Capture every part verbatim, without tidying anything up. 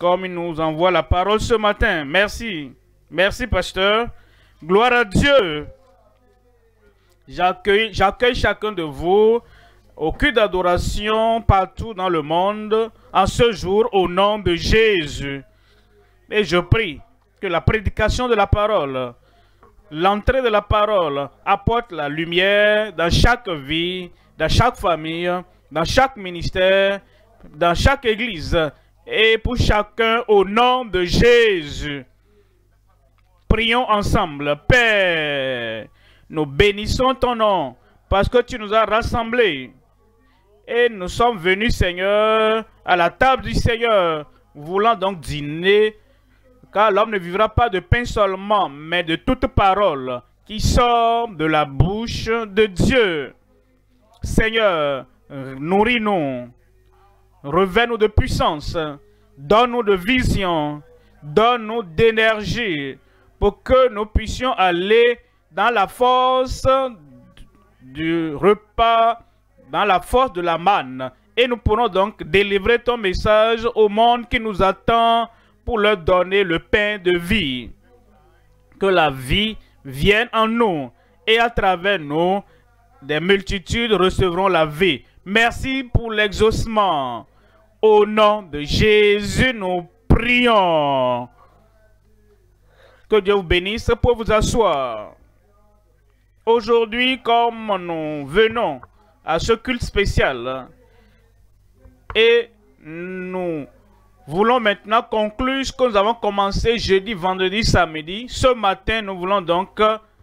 comme il nous envoie la parole ce matin. Merci. Merci, pasteur. Gloire à Dieu. J'accueille j'accueille chacun de vous au cul d'adoration partout dans le monde en ce jour au nom de Jésus. Et je prie que la prédication de la parole, l'entrée de la parole apporte la lumière dans chaque vie, dans chaque famille, dans chaque ministère, dans chaque église et pour chacun au nom de Jésus. Prions ensemble. Père, nous bénissons ton nom parce que tu nous as rassemblés et nous sommes venus, Seigneur, à la table du Seigneur, voulant donc dîner, car l'homme ne vivra pas de pain seulement, mais de toute parole qui sort de la bouche de Dieu. Seigneur, nourris-nous, revêt-nous de puissance, donne-nous de vision, donne-nous d'énergie pour que nous puissions aller dans la force du repas, dans la force de la manne. Et nous pourrons donc délivrer ton message au monde qui nous attend pour leur donner le pain de vie. Que la vie vienne en nous et à travers nous, des multitudes recevront la vie. Merci pour l'exaucement. Au nom de Jésus, nous prions. Que Dieu vous bénisse pour vous asseoir. Aujourd'hui, comme nous venons à ce culte spécial et nous voulons maintenant conclure ce que nous avons commencé jeudi, vendredi, samedi. Ce matin, nous voulons donc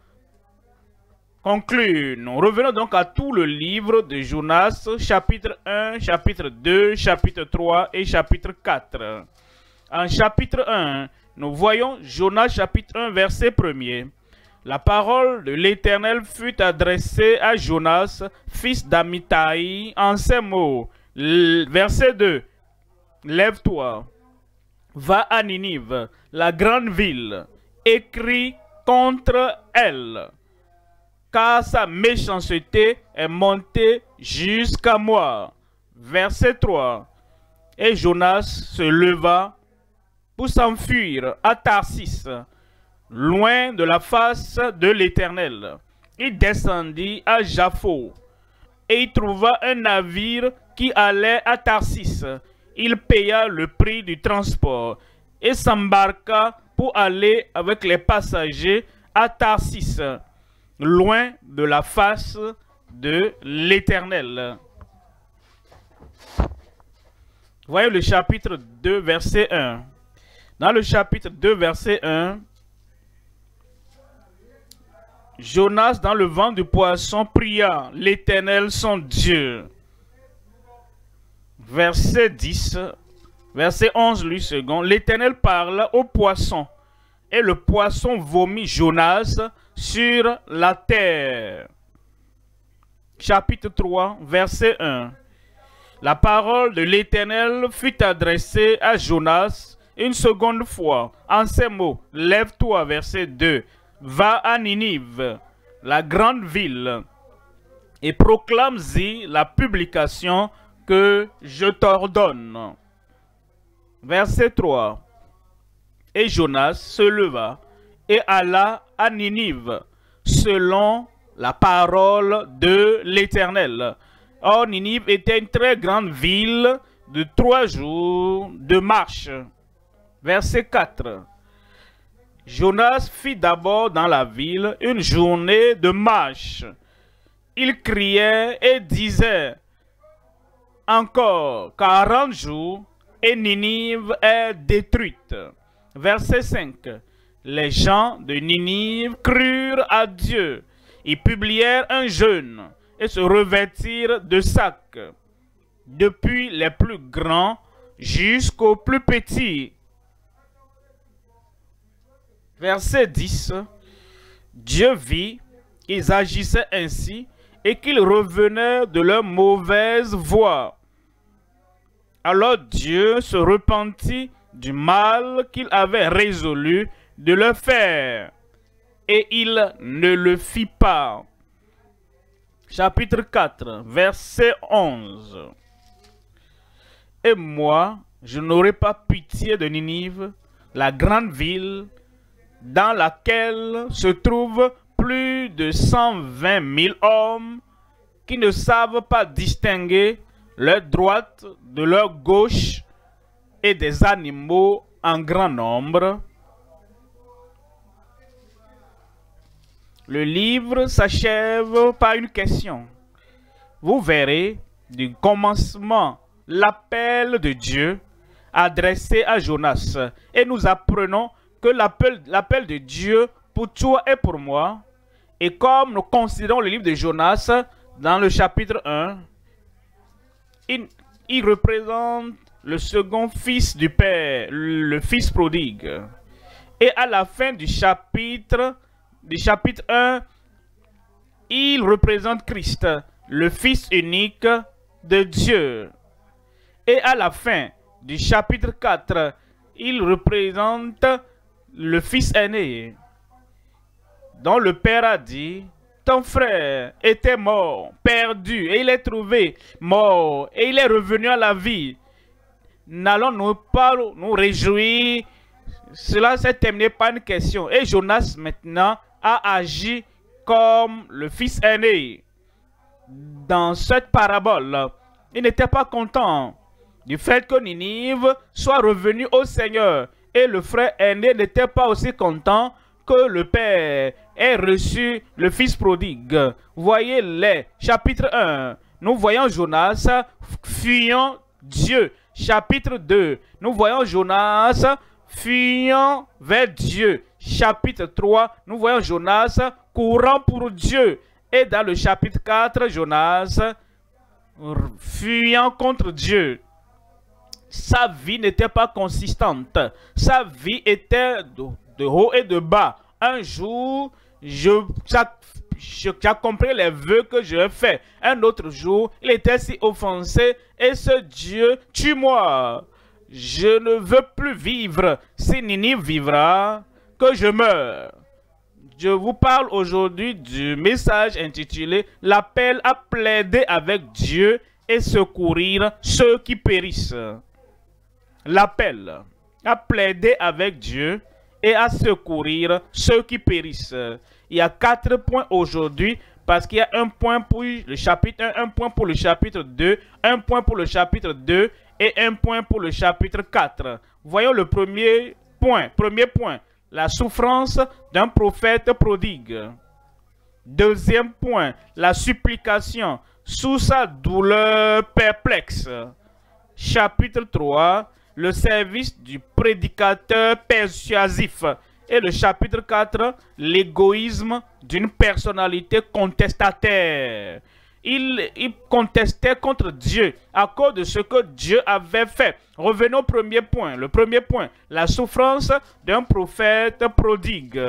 conclure. Nous revenons donc à tout le livre de Jonas, chapitre un, chapitre deux, chapitre trois et chapitre quatre. En chapitre un, nous voyons Jonas chapitre un, verset premier. La parole de l'Éternel fut adressée à Jonas, fils d'Amittai, en ces mots. Verset deux. Lève-toi, va à Ninive, la grande ville, écris contre elle, car sa méchanceté est montée jusqu'à moi. Verset trois. Et Jonas se leva pour s'enfuir à Tarsis, loin de la face de l'Éternel. Il descendit à Jaffo, et il trouva un navire qui allait à Tarsis. Il paya le prix du transport et s'embarqua pour aller avec les passagers à Tarsis, loin de la face de l'Éternel. Voyez le chapitre deux, verset un. Dans le chapitre deux, verset un, Jonas, dans le ventre du poisson, pria l'Éternel son Dieu. Verset dix, verset onze, lui second. L'Éternel parla au poisson, et le poisson vomit Jonas sur la terre. Chapitre trois, verset un. La parole de l'Éternel fut adressée à Jonas une seconde fois, en ces mots. Lève-toi, verset deux. Va à Ninive, la grande ville, et proclame-y la publication que je t'ordonne. Verset trois. Et Jonas se leva et alla à Ninive, selon la parole de l'Éternel. Or, Ninive était une très grande ville de trois jours de marche. Verset quatre. Jonas fit d'abord dans la ville une journée de marche. Il criait et disait: encore quarante jours et Ninive est détruite. Verset cinq. Les gens de Ninive crurent à Dieu. Ils publièrent un jeûne et se revêtirent de sacs, depuis les plus grands jusqu'aux plus petits. Verset dix. Dieu vit qu'ils agissaient ainsi et qu'ils revenaient de leur mauvaise voie. Alors Dieu se repentit du mal qu'il avait résolu de leur faire, et il ne le fit pas. Chapitre quatre, verset onze. Et moi, je n'aurai pas pitié de Ninive, la grande ville dans laquelle se trouvent plus de cent vingt mille hommes qui ne savent pas distinguer leur droite de leur gauche et des animaux en grand nombre. Le livre s'achève par une question. Vous verrez du commencement l'appel de Dieu adressé à Jonas. Et nous apprenons que l'appel de Dieu pour toi et pour moi, et comme nous considérons le livre de Jonas dans le chapitre un, il, il représente le second fils du Père, le fils prodigue. Et à la fin du chapitre, du chapitre un, il représente Christ, le Fils unique de Dieu. Et à la fin du chapitre quatre, il représente le Fils aîné, dont le Père a dit, ton frère était mort, perdu, et il est trouvé mort, et il est revenu à la vie. N'allons-nous pas nous réjouir? Cela s'est terminé par une question. Et Jonas maintenant a agi comme le fils aîné. Dans cette parabole, il n'était pas content du fait que Ninive soit revenu au Seigneur. Et le frère aîné n'était pas aussi content que le père ait reçu le fils prodigue. Voyez les chapitre un. Nous voyons Jonas fuyant Dieu. Chapitre deux. Nous voyons Jonas fuyant vers Dieu. Chapitre trois. Nous voyons Jonas courant pour Dieu. Et dans le chapitre quatre, Jonas fuyant contre Dieu. Sa vie n'était pas consistante. Sa vie était de, de haut et de bas. Un jour, je, j'accomplis les vœux que je fais. Un autre jour, il était si offensé. Et ce Dieu, tue-moi. Je ne veux plus vivre. Si Ninive vivra, que je meure. Je vous parle aujourd'hui du message intitulé « L'appel à plaider avec Dieu et secourir ceux qui périssent ». L'appel à plaider avec Dieu et à secourir ceux qui périssent. Il y a quatre points aujourd'hui parce qu'il y a un point pour le chapitre un, un point pour le chapitre deux, un point pour le chapitre deux et un point pour le chapitre quatre. Voyons le premier point. Premier point. La souffrance d'un prophète prodigue. Deuxième point, la supplication sous sa douleur perplexe. Chapitre trois, le service du prédicateur persuasif. Et le chapitre quatre, l'égoïsme d'une personnalité contestataire. Il, il contestait contre Dieu à cause de ce que Dieu avait fait. Revenons au premier point. Le premier point, la souffrance d'un prophète prodigue.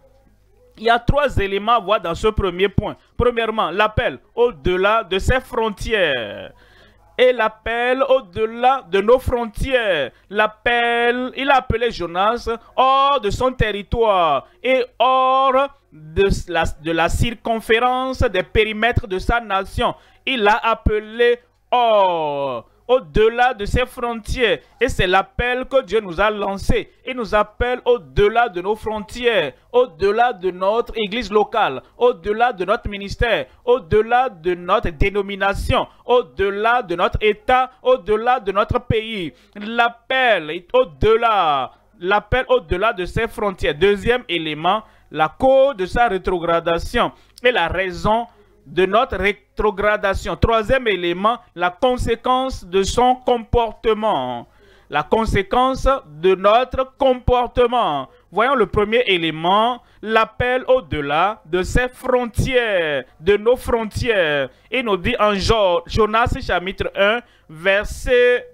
Il y a trois éléments à voir dans ce premier point. Premièrement, l'appel au-delà de ses frontières. Et l'appel au-delà de nos frontières. L'appel, il a appelé Jonas hors de son territoire et hors de la, de la circonférence des périmètres de sa nation. Il l'a appelé hors, au-delà de ses frontières. Et c'est l'appel que Dieu nous a lancé. Il nous appelle au-delà de nos frontières, au-delà de notre église locale, au-delà de notre ministère, au-delà de notre dénomination, au-delà de notre État, au-delà de notre pays. L'appel est au-delà, l'appel au-delà de ses frontières. Deuxième élément, la cause de sa rétrogradation et la raison de notre rétrogradation. Troisième élément, la conséquence de son comportement. La conséquence de notre comportement. Voyons le premier élément, l'appel au-delà de ses frontières, de nos frontières. Il nous dit en Jonas chapitre un, verset,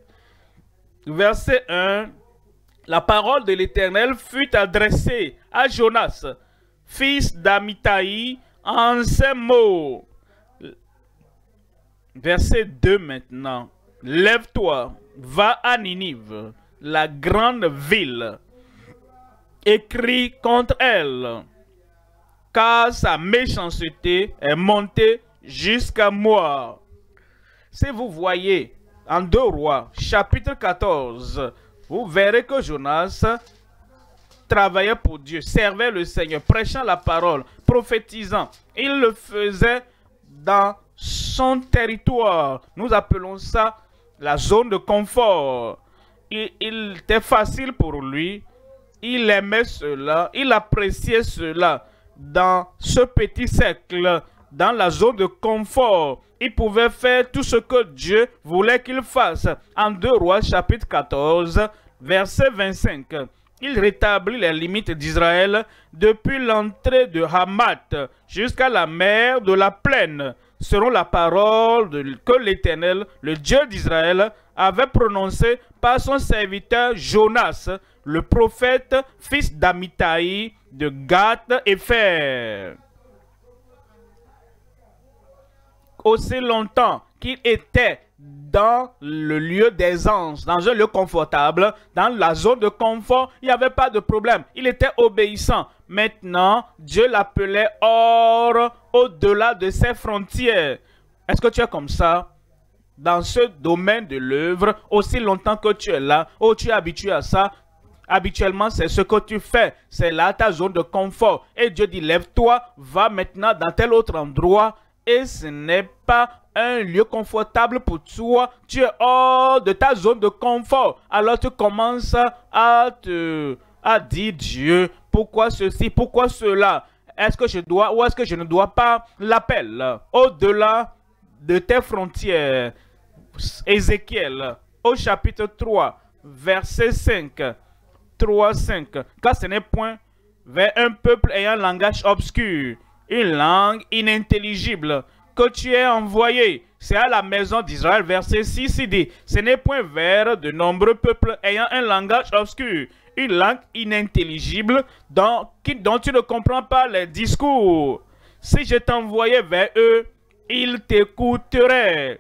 verset un, la parole de l'Éternel fut adressée à Jonas, fils d'Amittai, en ces mots. Verset deux maintenant. Lève-toi, va à Ninive, la grande ville, et crie contre elle, car sa méchanceté est montée jusqu'à moi. Si vous voyez en deux Rois, chapitre quatorze, vous verrez que Jonas travaillait pour Dieu, servait le Seigneur, prêchant la parole, prophétisant. Il le faisait dans son territoire. Nous appelons ça la zone de confort. Il, il était facile pour lui. Il aimait cela. Il appréciait cela. Dans ce petit cercle, dans la zone de confort, il pouvait faire tout ce que Dieu voulait qu'il fasse. En deux Rois, chapitre quatorze, verset vingt-cinq. Il rétablit les limites d'Israël depuis l'entrée de Hamath jusqu'à la mer de la plaine, selon la parole de, que l'Éternel, le Dieu d'Israël, avait prononcée par son serviteur Jonas, le prophète, fils d'Amittai, de Gath-Hépher. Aussi longtemps qu'il était dans le lieu d'aisance, dans un lieu confortable, dans la zone de confort, il n'y avait pas de problème. Il était obéissant. Maintenant, Dieu l'appelait hors, au-delà de ses frontières. Est-ce que tu es comme ça? Dans ce domaine de l'œuvre, aussi longtemps que tu es là, oh, tu es habitué à ça, habituellement, c'est ce que tu fais. C'est là ta zone de confort. Et Dieu dit, lève-toi, va maintenant dans tel autre endroit. Et ce n'est pas un lieu confortable pour toi. Tu es hors de ta zone de confort. Alors tu commences à te à dire, Dieu, pourquoi ceci, pourquoi cela? Est-ce que je dois ou est-ce que je ne dois pas l'appel au-delà de tes frontières? Ézéchiel, au chapitre trois, verset cinq. trois, cinq. Car ce n'est point vers un peuple ayant un langage obscur, une langue inintelligible, que tu es envoyé. C'est à la maison d'Israël, verset six, il dit, ce n'est point vers de nombreux peuples ayant un langage obscur, une langue inintelligible, dont, qui, dont tu ne comprends pas les discours. Si je t'envoyais vers eux, ils t'écouteraient.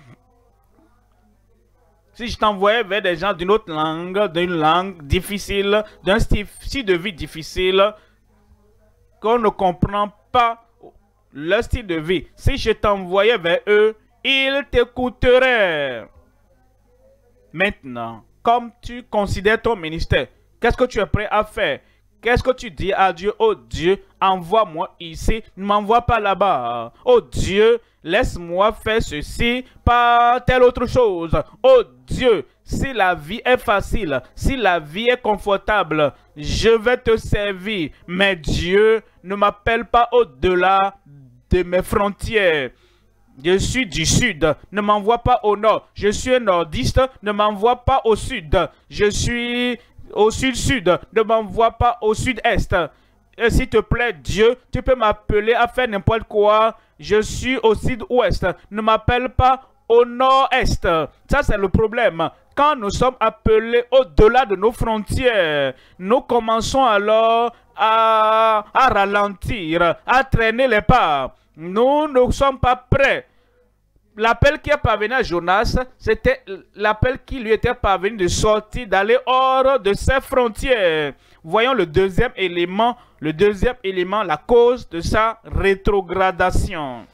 Si je t'envoyais vers des gens d'une autre langue, d'une langue difficile, d'un style de vie difficile, qu'on ne comprend pas leur style de vie, si je t'envoyais vers eux, ils t'écouteraient. Maintenant, comme tu considères ton ministère, qu'est-ce que tu es prêt à faire? Qu'est-ce que tu dis à Dieu? Oh Dieu, envoie-moi ici, ne m'envoie pas là-bas. Oh Dieu, laisse-moi faire ceci par telle autre chose. Oh Dieu, si la vie est facile, si la vie est confortable, je vais te servir. Mais Dieu, ne m'appelle pas au-delà de mes frontières. Je suis du sud, ne m'envoie pas au nord. Je suis un nordiste, ne m'envoie pas au sud. Je suis au sud-sud, ne m'envoie pas au sud-est. Et s'il te plaît, Dieu, tu peux m'appeler à faire n'importe quoi. Je suis au sud-ouest, ne m'appelle pas au nord-est. Ça, c'est le problème. Quand nous sommes appelés au-delà de nos frontières, nous commençons alors à, à ralentir, à traîner les pas. Nous ne sommes pas prêts. L'appel qui est parvenu à Jonas, c'était l'appel qui lui était parvenu de sortir, d'aller hors de ses frontières. Voyons le deuxième élément, le deuxième élément, la cause de sa rétrogradation.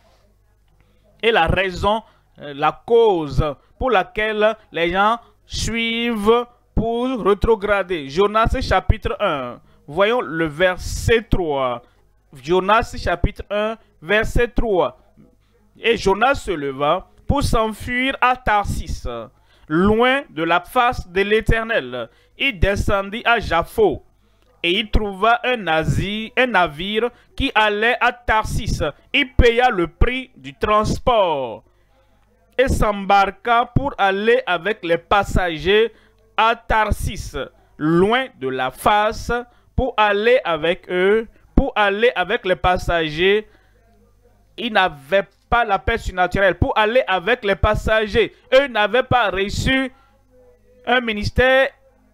Et la raison, la cause pour laquelle les gens suivent pour rétrograder. Jonas chapitre un, voyons le verset trois. Jonas chapitre un, verset trois. Et Jonas se leva pour s'enfuir à Tarsis, loin de la face de l'Éternel. Il descendit à Jaffo et il trouva un, nazi, un navire qui allait à Tarsis. Il paya le prix du transport et s'embarqua pour aller avec les passagers à Tarsis, loin de la face, pour aller avec eux, pour aller avec les passagers. Il n'avait pas la paix surnaturelle pour aller avec les passagers. Eux n'avaient pas reçu un ministère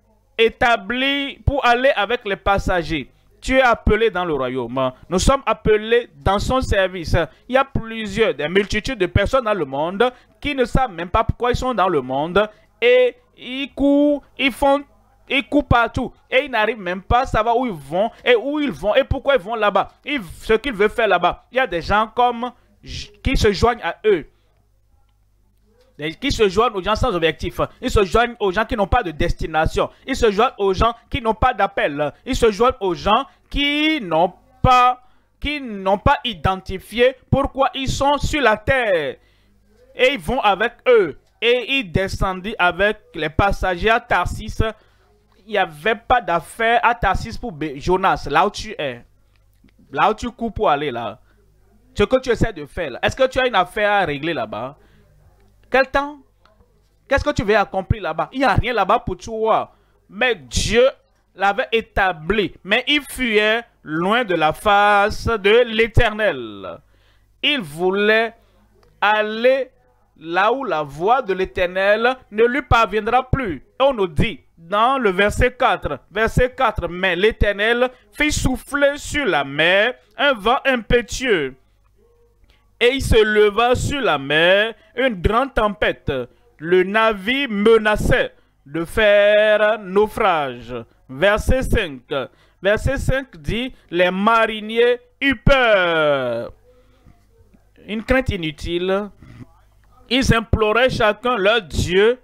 établi pour aller avec les passagers. Tu es appelé dans le royaume. Nous sommes appelés dans son service. Il y a plusieurs, des multitudes de personnes dans le monde qui ne savent même pas pourquoi ils sont dans le monde et ils courent, ils font, ils courent partout et ils n'arrivent même pas à savoir où ils vont et où ils vont et pourquoi ils vont là-bas. Ce qu'ils veulent faire là-bas. Il y a des gens comme qui se joignent à eux. qui se joignent aux gens sans objectif. Ils se joignent aux gens qui n'ont pas de destination. Ils se joignent aux gens qui n'ont pas d'appel. Ils se joignent aux gens qui n'ont pas, qui n'ont pas identifié pourquoi ils sont sur la terre. Et ils vont avec eux. Et ils descendent avec les passagers à Tarsis. Il n'y avait pas d'affaire à Tarsis pour Jonas, là où tu es. Là où tu cours pour aller là. Ce que tu essaies de faire. Est-ce que tu as une affaire à régler là-bas? Quel temps? Qu'est-ce que tu veux accomplir là-bas? Il n'y a rien là-bas pour toi. Mais Dieu l'avait établi. Mais il fuyait loin de la face de l'Éternel. Il voulait aller là où la voix de l'Éternel ne lui parviendra plus. Et on nous dit dans le verset quatre, verset quatre, mais l'Éternel fit souffler sur la mer un vent impétueux. Et il se leva sur la mer une grande tempête. Le navire menaçait de faire naufrage. Verset cinq. Verset cinq dit, les mariniers eurent peur. Une crainte inutile. Ils imploraient chacun leur Dieu.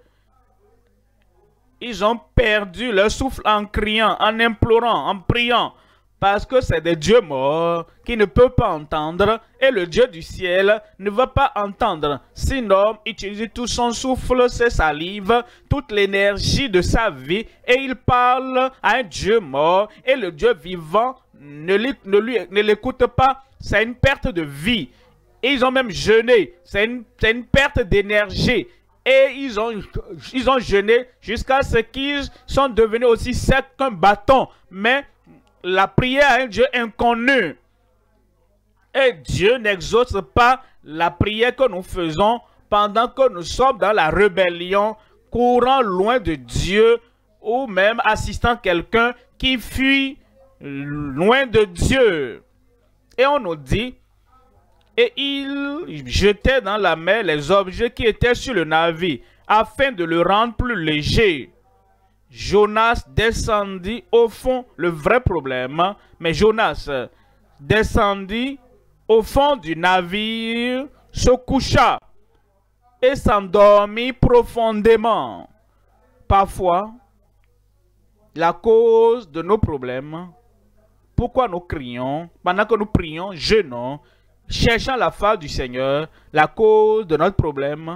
Ils ont perdu leur souffle en criant, en implorant, en priant. Parce que c'est des dieux morts qui ne peuvent pas entendre. Et le Dieu du ciel ne va pas entendre. Sinon, il utilise tout son souffle, ses salives, toute l'énergie de sa vie. Et il parle à un Dieu mort. Et le Dieu vivant ne l'écoute pas. C'est une perte de vie. Et ils ont même jeûné. C'est une, une perte d'énergie. Et ils ont, ils ont jeûné jusqu'à ce qu'ils sont devenus aussi secs qu'un bâton. Mais la prière à un Dieu inconnu. Et Dieu n'exauce pas la prière que nous faisons pendant que nous sommes dans la rébellion, courant loin de Dieu ou même assistant quelqu'un qui fuit loin de Dieu. Et on nous dit, et il jetait dans la mer les objets qui étaient sur le navire afin de le rendre plus léger. Jonas descendit au fond, le vrai problème, mais Jonas descendit au fond du navire, se coucha et s'endormit profondément. Parfois, la cause de nos problèmes, pourquoi nous crions, pendant que nous prions, jeûnons, cherchant la face du Seigneur, la cause de notre problème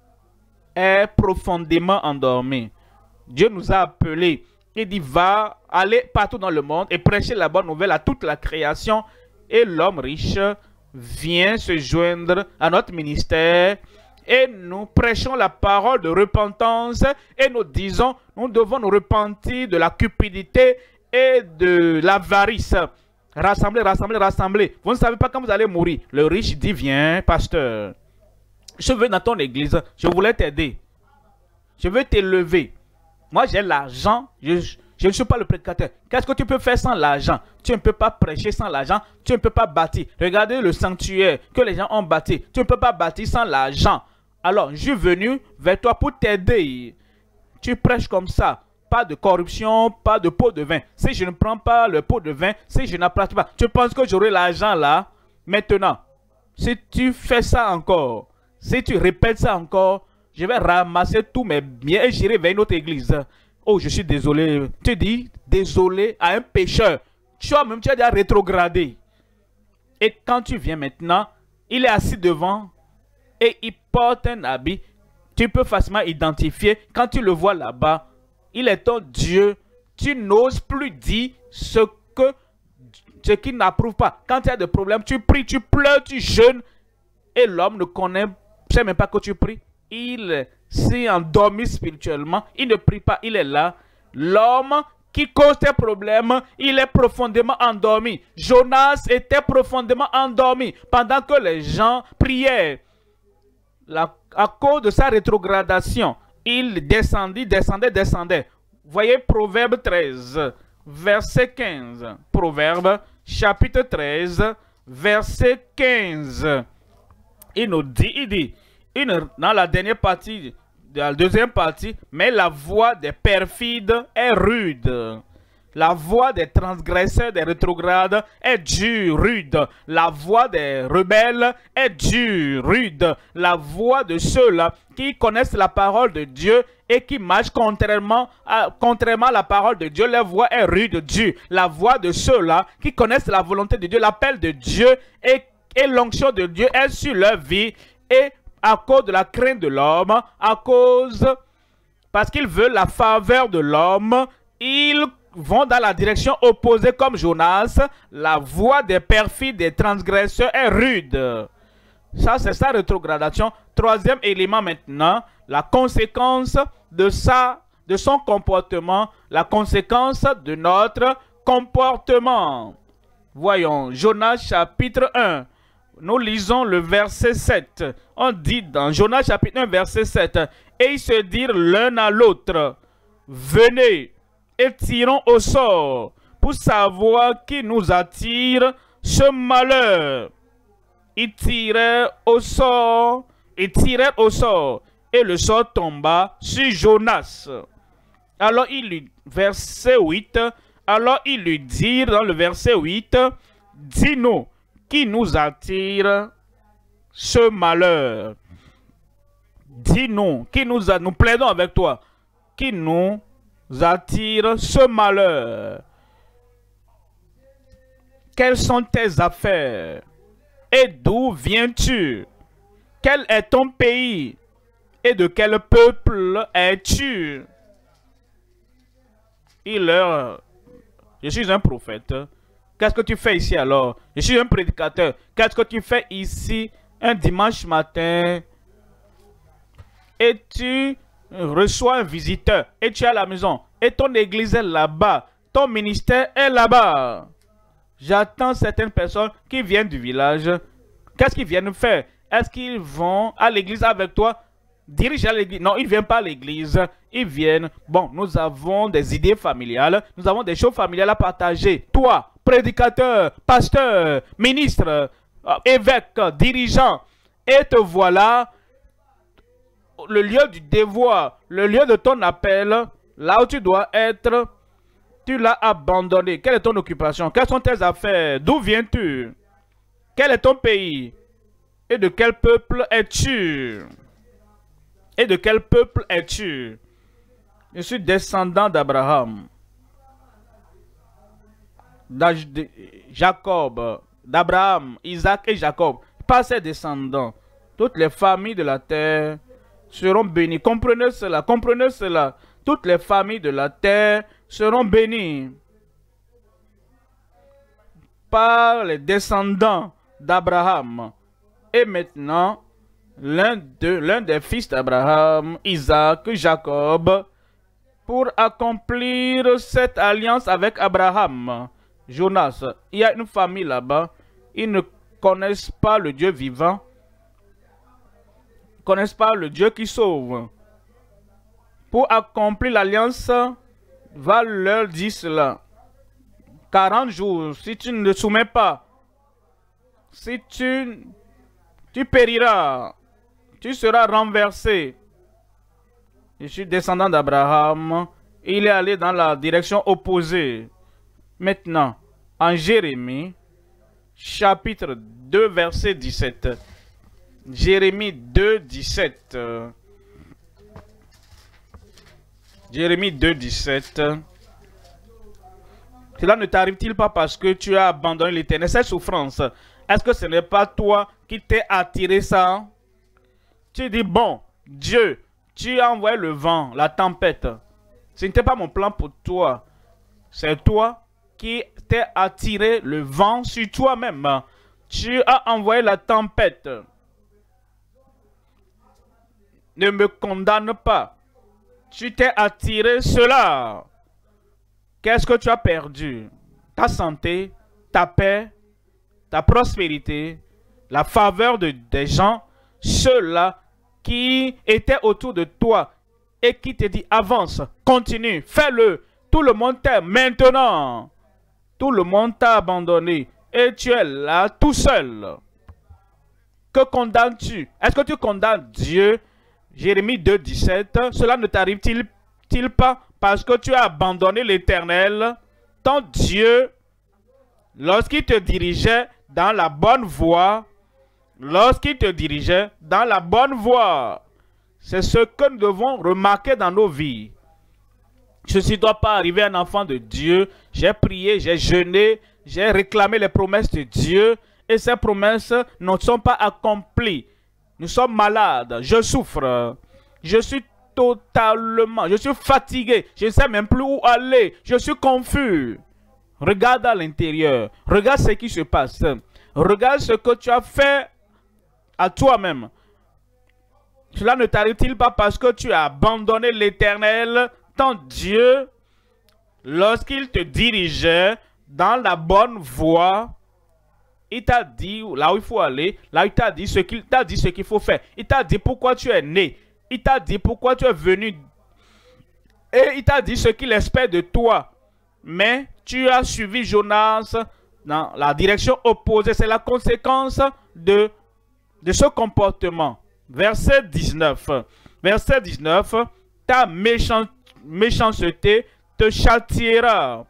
est profondément endormie. Dieu nous a appelés. Il dit, va aller partout dans le monde et prêcher la bonne nouvelle à toute la création. Et l'homme riche vient se joindre à notre ministère. Et nous prêchons la parole de repentance. Et nous disons, nous devons nous repentir de la cupidité et de l'avarice. Rassembler, rassembler, rassembler. Vous ne savez pas quand vous allez mourir. Le riche dit, viens, pasteur. Je veux dans ton église. Je voulais t'aider. Je veux t'élever. Moi, j'ai l'argent, je, je ne suis pas le prédicateur. Qu'est-ce que tu peux faire sans l'argent? Tu ne peux pas prêcher sans l'argent, tu ne peux pas bâtir. Regardez le sanctuaire que les gens ont bâti. Tu ne peux pas bâtir sans l'argent. Alors, je suis venu vers toi pour t'aider. Tu prêches comme ça. Pas de corruption, pas de pot de vin. Si je ne prends pas le pot de vin, si je n'apprête pas, tu penses que j'aurai l'argent là? Maintenant, si tu fais ça encore, si tu répètes ça encore, je vais ramasser tous mes biens et j'irai vers une autre église. Oh, je suis désolé. Tu dis désolé à un pécheur. Toi-même, tu as déjà rétrogradé. Et quand tu viens maintenant, il est assis devant et il porte un habit. Tu peux facilement identifier. Quand tu le vois là-bas, il est ton Dieu. Tu n'oses plus dire ce que ce qu'il n'approuve pas. Quand tu as des problèmes, tu pries, tu pleures, tu jeûnes. Et l'homme ne connaît, ne sait même pas que tu pries. Il s'est endormi spirituellement. Il ne prie pas, il est là. L'homme qui cause tes problèmes, il est profondément endormi. Jonas était profondément endormi pendant que les gens priaient. La, à cause de sa rétrogradation, il descendit, descendait, descendait. Voyez Proverbe treize, verset quinze. Proverbe chapitre treize, verset quinze. Il nous dit, il dit, une, dans la dernière partie, dans la deuxième partie, mais la voix des perfides est rude. La voix des transgresseurs, des rétrogrades est dure, rude. La voix des rebelles est dure, rude. La voix de ceux-là qui connaissent la parole de Dieu et qui marchent contrairement à, contrairement à la parole de Dieu, leur voix est rude, dure. La voix de ceux-là qui connaissent la volonté de Dieu, l'appel de Dieu et, et l'onction de Dieu est sur leur vie. Et à cause de la crainte de l'homme, à cause, parce qu'ils veulent la faveur de l'homme, ils vont dans la direction opposée comme Jonas. La voix des perfides, des transgresseurs est rude. Ça, c'est sa rétrogradation. Troisième élément maintenant, la conséquence de, sa, de son comportement, la conséquence de notre comportement. Voyons, Jonas chapitre un. Nous lisons le verset sept. On dit dans Jonas chapitre un, verset sept. Et ils se dirent l'un à l'autre, venez et tirons au sort pour savoir qui nous attire ce malheur. Ils tirèrent au sort, ils tirèrent au sort, et le sort tomba sur Jonas. Alors il lui, verset huit, alors ils lui dirent dans le verset huit, dis-nous, qui nous attire ce malheur? Dis-nous, qui nous a, nous plaidons avec toi, qui nous attire ce malheur? Quelles sont tes affaires? Et d'où viens-tu? Quel est ton pays? Et de quel peuple es-tu? Il leur... Je suis un prophète. Qu'est-ce que tu fais ici alors? Je suis un prédicateur. Qu'est-ce que tu fais ici un dimanche matin? Et tu reçois un visiteur. Et tu es à la maison. Et ton église est là-bas. Ton ministère est là-bas. J'attends certaines personnes qui viennent du village. Qu'est-ce qu'ils viennent faire? Est-ce qu'ils vont à l'église avec toi? Dirige à l'église. Non, ils ne viennent pas à l'église. Ils viennent. Bon, nous avons des idées familiales. Nous avons des choses familiales à partager. Toi, prédicateur, pasteur, ministre, évêque, dirigeant. Et te voilà, le lieu du devoir, le lieu de ton appel, là où tu dois être, tu l'as abandonné. Quelle est ton occupation? Quelles sont tes affaires? D'où viens-tu? Quel est ton pays? Et de quel peuple es-tu? Et de quel peuple es-tu? Je suis descendant d'Abraham, de Jacob, d'Abraham, Isaac et Jacob. Pas ses descendants. Toutes les familles de la terre seront bénies. Comprenez cela, comprenez cela. Toutes les familles de la terre seront bénies par les descendants d'Abraham. Et maintenant, l'un de, l'un des fils d'Abraham, Isaac, Jacob, pour accomplir cette alliance avec Abraham, Jonas, il y a une famille là-bas, ils ne connaissent pas le Dieu vivant, ils ne connaissent pas le Dieu qui sauve. Pour accomplir l'alliance, va leur dire cela. quarante jours, si tu ne te soumets pas, si tu, tu périras, tu seras renversé. Je suis descendant d'Abraham. Il est allé dans la direction opposée. Maintenant, en Jérémie, chapitre deux, verset dix-sept. Jérémie deux, dix-sept. Jérémie deux, dix-sept. Cela ne t'arrive-t-il pas parce que tu as abandonné l'Éternel? Cette souffrance, est-ce que ce n'est pas toi qui t'es attiré ça? Tu dis, bon, Dieu, tu as envoyé le vent, la tempête. Ce n'était pas mon plan pour toi. C'est toi qui t'es attiré le vent sur toi-même. Tu as envoyé la tempête. Ne me condamne pas. Tu t'es attiré cela. Qu'est-ce que tu as perdu? Ta santé, ta paix, ta prospérité, la faveur de, des gens, ceux-là qui étaient autour de toi et qui te dit avance, continue, fais-le. Tout le monde t'aime maintenant. Tout le monde t'a abandonné et tu es là tout seul. Que condamnes-tu? Est-ce que tu condamnes Dieu? Jérémie deux, dix-sept. Cela ne t'arrive-t-il pas parce que tu as abandonné l'Éternel? ton Dieu, lorsqu'il te dirigeait dans la bonne voie, lorsqu'il te dirigeait dans la bonne voie. C'est ce que nous devons remarquer dans nos vies. Ceci ne doit pas arriver à un enfant de Dieu. J'ai prié, j'ai jeûné, j'ai réclamé les promesses de Dieu et ces promesses ne sont pas accomplies. Nous sommes malades, je souffre, je suis totalement, je suis fatigué, je ne sais même plus où aller, je suis confus. Regarde à l'intérieur, regarde ce qui se passe, regarde ce que tu as fait à toi-même. Cela ne t'arrive-t-il pas parce que tu as abandonné l'Éternel, ton Dieu, lorsqu'il te dirigeait dans la bonne voie? Il t'a dit là où il faut aller, là il t'a dit ce qu'il t'a dit ce qu'il faut faire. Il t'a dit pourquoi tu es né. Il t'a dit pourquoi tu es venu. Et il t'a dit ce qu'il espère de toi. Mais tu as suivi Jonas dans la direction opposée. C'est la conséquence de, de ce comportement. Verset dix-neuf. Verset dix-neuf. Ta méchant, méchanceté te châtiera.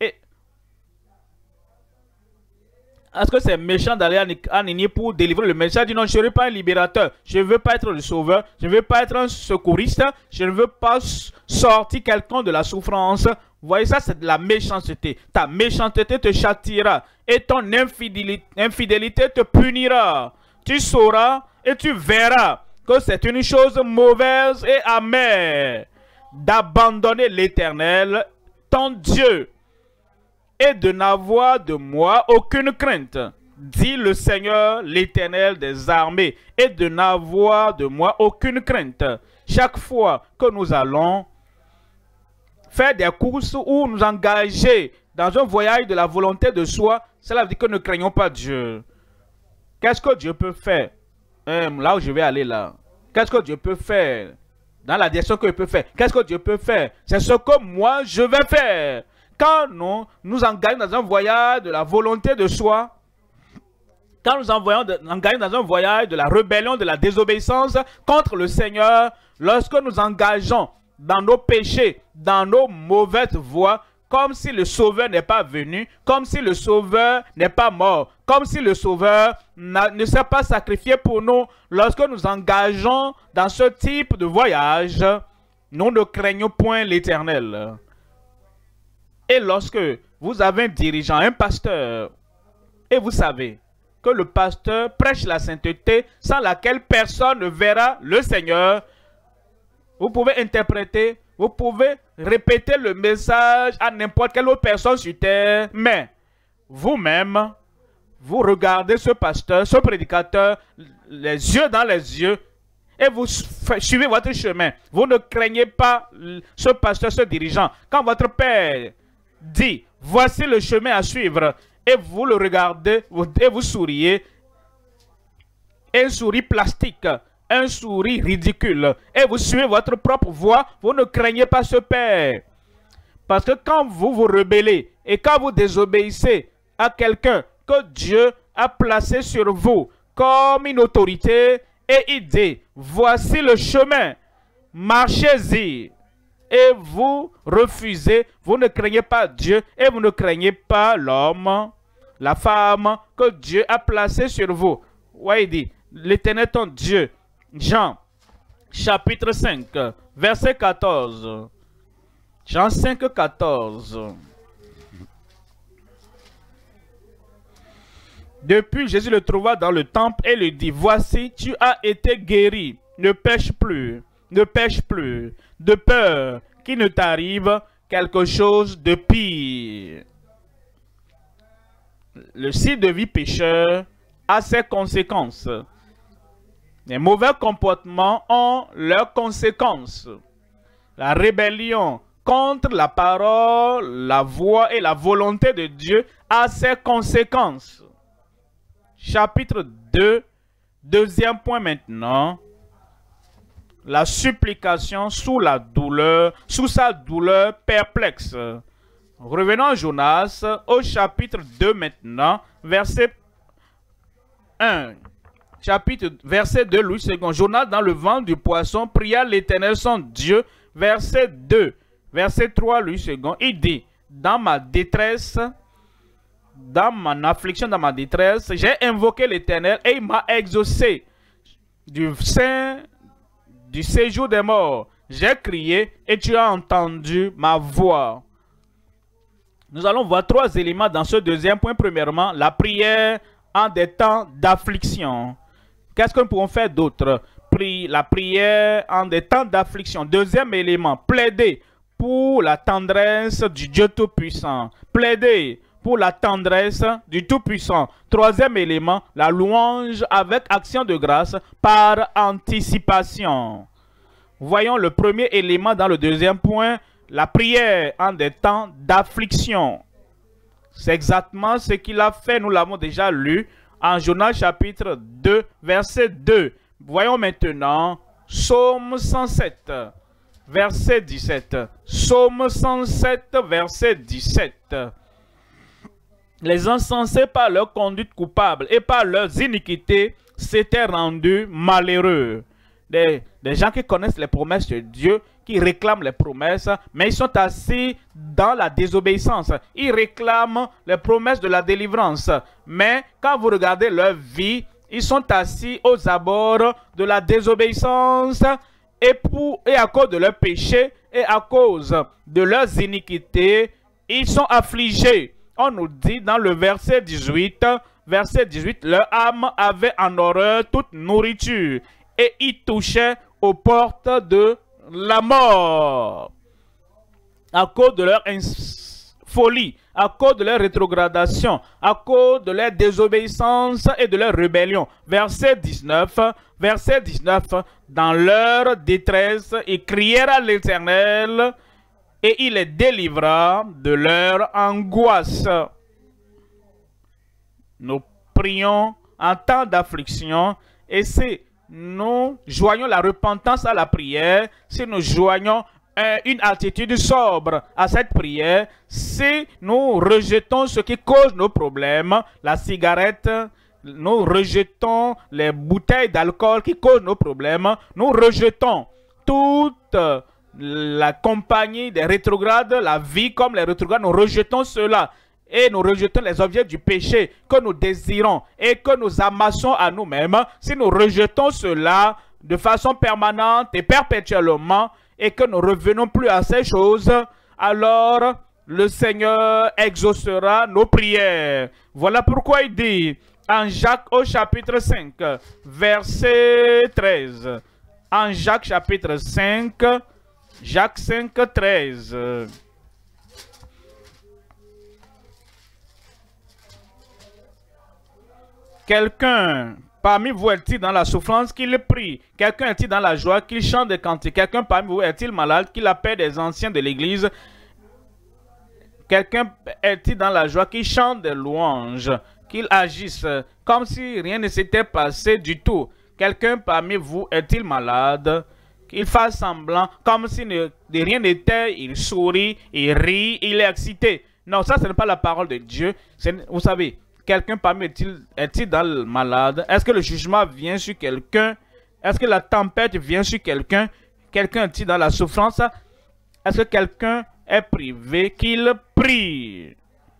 Est-ce que c'est méchant d'aller à Ninive pour délivrer le message? Il dit non, je ne serai pas un libérateur. Je ne veux pas être le sauveur. Je ne veux pas être un secouriste. Je ne veux pas sortir quelqu'un de la souffrance. Vous voyez ça, c'est de la méchanceté. Ta méchanceté te châtiera. Et ton infidélité, infidélité te punira. Tu sauras et tu verras que c'est une chose mauvaise et amère d'abandonner l'Éternel, ton Dieu, et de n'avoir de moi aucune crainte, dit le Seigneur, l'Éternel des armées, et de n'avoir de moi aucune crainte. Chaque fois que nous allons faire des courses ou nous engager dans un voyage de la volonté de soi, cela veut dire que nous ne craignons pas Dieu. Qu'est-ce que Dieu peut faire? Hum, là où je vais aller là. Qu'est-ce que Dieu peut faire? Dans la direction qu'il peut faire. Qu'est-ce que Dieu peut faire? C'est ce que moi je vais faire. Quand nous nous engageons dans un voyage de la volonté de soi, quand nous envoyons de, engageons dans un voyage de la rébellion, de la désobéissance contre le Seigneur, lorsque nous engageons dans nos péchés, dans nos mauvaises voies, comme si le Sauveur n'est pas venu, comme si le Sauveur n'est pas mort, comme si le Sauveur ne s'est pas sacrifié pour nous, lorsque nous engageons dans ce type de voyage, nous ne craignons point l'Éternel. Et lorsque vous avez un dirigeant, un pasteur, et vous savez que le pasteur prêche la sainteté sans laquelle personne ne verra le Seigneur, vous pouvez interpréter, vous pouvez répéter le message à n'importe quelle autre personne sur terre, mais vous-même, vous regardez ce pasteur, ce prédicateur, les yeux dans les yeux, et vous suivez votre chemin. Vous ne craignez pas ce pasteur, ce dirigeant. Quand votre père dit, voici le chemin à suivre, et vous le regardez, et vous souriez, un sourire plastique, un sourire ridicule, et vous suivez votre propre voie, vous ne craignez pas ce père. Parce que quand vous vous rebellez, et quand vous désobéissez à quelqu'un que Dieu a placé sur vous comme une autorité, et il dit, voici le chemin, marchez-y. Et vous refusez, vous ne craignez pas Dieu et vous ne craignez pas l'homme, la femme que Dieu a placé sur vous. Ouais, il dit, l'Éternel ton Dieu. Jean, chapitre cinq, verset quatorze. Jean cinq, quatorze. Depuis, Jésus le trouva dans le temple et lui dit, voici, tu as été guéri, ne pêche plus. Ne pêche plus, de peur qu'il ne t'arrive quelque chose de pire. Le style de vie pécheur a ses conséquences. Les mauvais comportements ont leurs conséquences. La rébellion contre la parole, la voix et la volonté de Dieu a ses conséquences. Chapitre deux, deuxième point maintenant. La supplication sous la douleur, sous sa douleur perplexe. Revenons à Jonas au chapitre deux maintenant, verset un. Chapitre, verset deux, Louis deux. Jonas dans le ventre du poisson pria l'Éternel son Dieu. Verset deux. Verset trois, Louis deux. Il dit, dans ma détresse, dans mon affliction, dans ma détresse, j'ai invoqué l'Éternel et il m'a exaucé du sein du séjour des morts. J'ai crié et tu as entendu ma voix. Nous allons voir trois éléments dans ce deuxième point. Premièrement, la prière en des temps d'affliction. Qu'est-ce que nous pouvons faire d'autre? La prière en des temps d'affliction. Deuxième élément, plaider pour la tendresse du Dieu Tout-Puissant. Plaider pour la tendresse du Tout-Puissant. Troisième élément, la louange avec action de grâce par anticipation. Voyons le premier élément dans le deuxième point, la prière en des temps d'affliction. C'est exactement ce qu'il a fait, nous l'avons déjà lu en Jonas chapitre deux, verset deux. Voyons maintenant Psaume cent sept, verset dix-sept. Psaume cent sept, verset dix-sept. Les insensés par leur conduite coupable et par leurs iniquités s'étaient rendus malheureux. Des, des gens qui connaissent les promesses de Dieu, qui réclament les promesses, mais ils sont assis dans la désobéissance. Ils réclament les promesses de la délivrance. Mais quand vous regardez leur vie, ils sont assis aux abords de la désobéissance et, pour, et à cause de leurs péchés et à cause de leurs iniquités, ils sont affligés. On nous dit dans le verset dix-huit, verset dix-huit, leur âme avait en horreur toute nourriture et ils touchaient aux portes de la mort. À cause de leur folie, à cause de leur rétrogradation, à cause de leur désobéissance et de leur rébellion. Verset dix-neuf, verset dix-neuf, dans leur détresse, ils crièrent à l'Éternel et il les délivra de leur angoisse. Nous prions en temps d'affliction et si nous joignons la repentance à la prière, si nous joignons une attitude sobre à cette prière, si nous rejetons ce qui cause nos problèmes, la cigarette, nous rejetons les bouteilles d'alcool qui causent nos problèmes, nous rejetons toute la compagnie des rétrogrades, la vie comme les rétrogrades, nous rejetons cela et nous rejetons les objets du péché que nous désirons et que nous amassons à nous-mêmes. Si nous rejetons cela de façon permanente et perpétuellement, et que nous ne revenons plus à ces choses, alors le Seigneur exaucera nos prières. Voilà pourquoi il dit en Jacques au chapitre cinq, verset treize. En Jacques chapitre cinq, Jacques cinq, treize. Quelqu'un parmi vous est-il dans la souffrance qu'il prie? Quelqu'un est-il dans la joie qu'il chante des cantiques? Quelqu'un parmi vous est-il malade qu'il appelle des anciens de l'église? Quelqu'un est-il dans la joie qu'il chante des louanges, qu'il agisse comme si rien ne s'était passé du tout? Quelqu'un parmi vous est-il malade? Qu'il fasse semblant comme si ne, de rien n'était, il sourit, il rit, il est excité. Non, ça ce n'est pas la parole de Dieu. Vous savez, quelqu'un parmi est-il est-il dans le malade? Est-ce que le jugement vient sur quelqu'un? Est-ce que la tempête vient sur quelqu'un? Quelqu'un est-il dans la souffrance? Est-ce que quelqu'un est privé qu'il prie?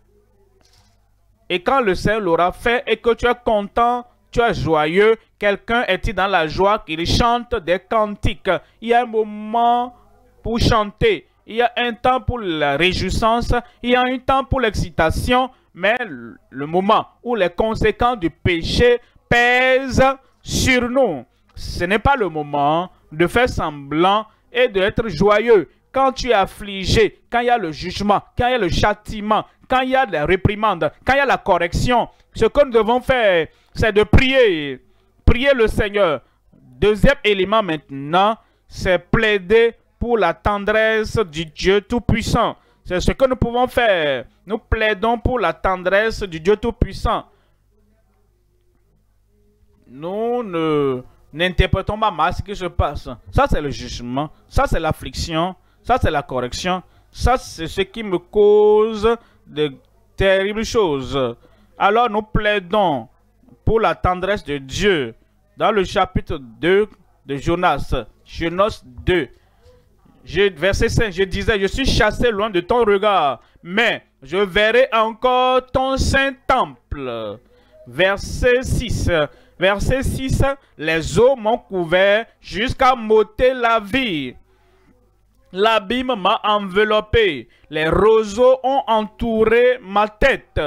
Et quand le Seigneur l'aura fait et que tu es content, tu es joyeux, quelqu'un est-il dans la joie qu'il chante des cantiques? Il y a un moment pour chanter, il y a un temps pour la réjouissance, il y a un temps pour l'excitation, mais le moment où les conséquences du péché pèsent sur nous, ce n'est pas le moment de faire semblant et d'être joyeux. Quand tu es affligé, quand il y a le jugement, quand il y a le châtiment, quand il y a la réprimande, quand il y a la correction, ce que nous devons faire, c'est de prier. Prier le Seigneur. Deuxième élément maintenant, c'est plaider pour la tendresse du Dieu Tout-Puissant. C'est ce que nous pouvons faire. Nous plaidons pour la tendresse du Dieu Tout-Puissant. Nous ne n'interprétons pas mal ce qui se passe. Ça, c'est le jugement. Ça, c'est l'affliction. Ça, c'est la correction. Ça, c'est ce qui me cause de terribles choses. Alors, nous plaidons pour la tendresse de Dieu. Dans le chapitre deux de Jonas, Jonas deux, je, verset cinq, je disais, je suis chassé loin de ton regard, mais je verrai encore ton saint temple. Verset six. Verset six. Les eaux m'ont couvert jusqu'à m'ôter la vie. L'abîme m'a enveloppé. Les roseaux ont entouré ma tête.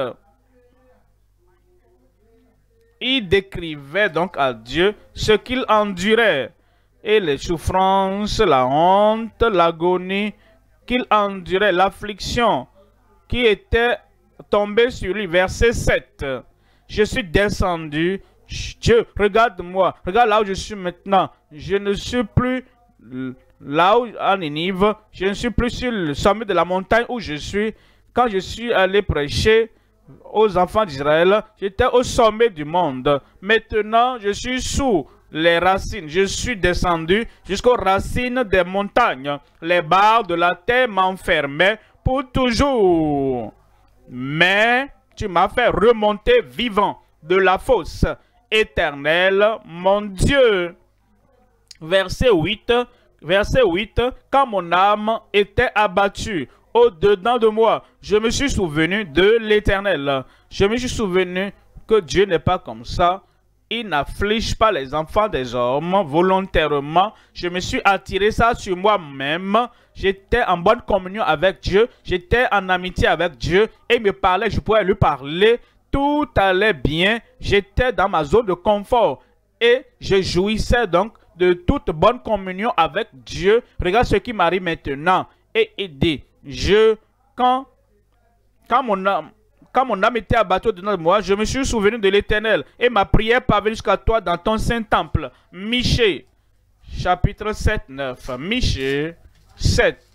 Il décrivait donc à Dieu ce qu'il endurait et les souffrances, la honte, l'agonie qu'il endurait, l'affliction qui était tombée sur lui. Verset sept. Je suis descendu. Dieu, regarde-moi. Regarde là où je suis maintenant. Je ne suis plus là où, à Ninive. Je ne suis plus sur le sommet de la montagne où je suis. Quand je suis allé prêcher aux enfants d'Israël, j'étais au sommet du monde. Maintenant, je suis sous les racines. Je suis descendu jusqu'aux racines des montagnes. Les barres de la terre m'enfermaient pour toujours. Mais tu m'as fait remonter vivant de la fosse éternelle, mon Dieu. Verset huit. Verset huit. Quand mon âme était abattue au-dedans de moi, je me suis souvenu de l'Éternel. Je me suis souvenu que Dieu n'est pas comme ça. Il n'afflige pas les enfants des hommes volontairement. Je me suis attiré ça sur moi-même. J'étais en bonne communion avec Dieu. J'étais en amitié avec Dieu. Et il me parlait, je pouvais lui parler. Tout allait bien. J'étais dans ma zone de confort. Et je jouissais donc de toute bonne communion avec Dieu. Regarde ce qui m'arrive maintenant. Et il dit, je, quand, quand mon âme... Quand mon âme était abattue dedans de moi, je me suis souvenu de l'Éternel et ma prière parvenue jusqu'à toi dans ton saint temple. Michée, chapitre sept, neuf. Michée sept,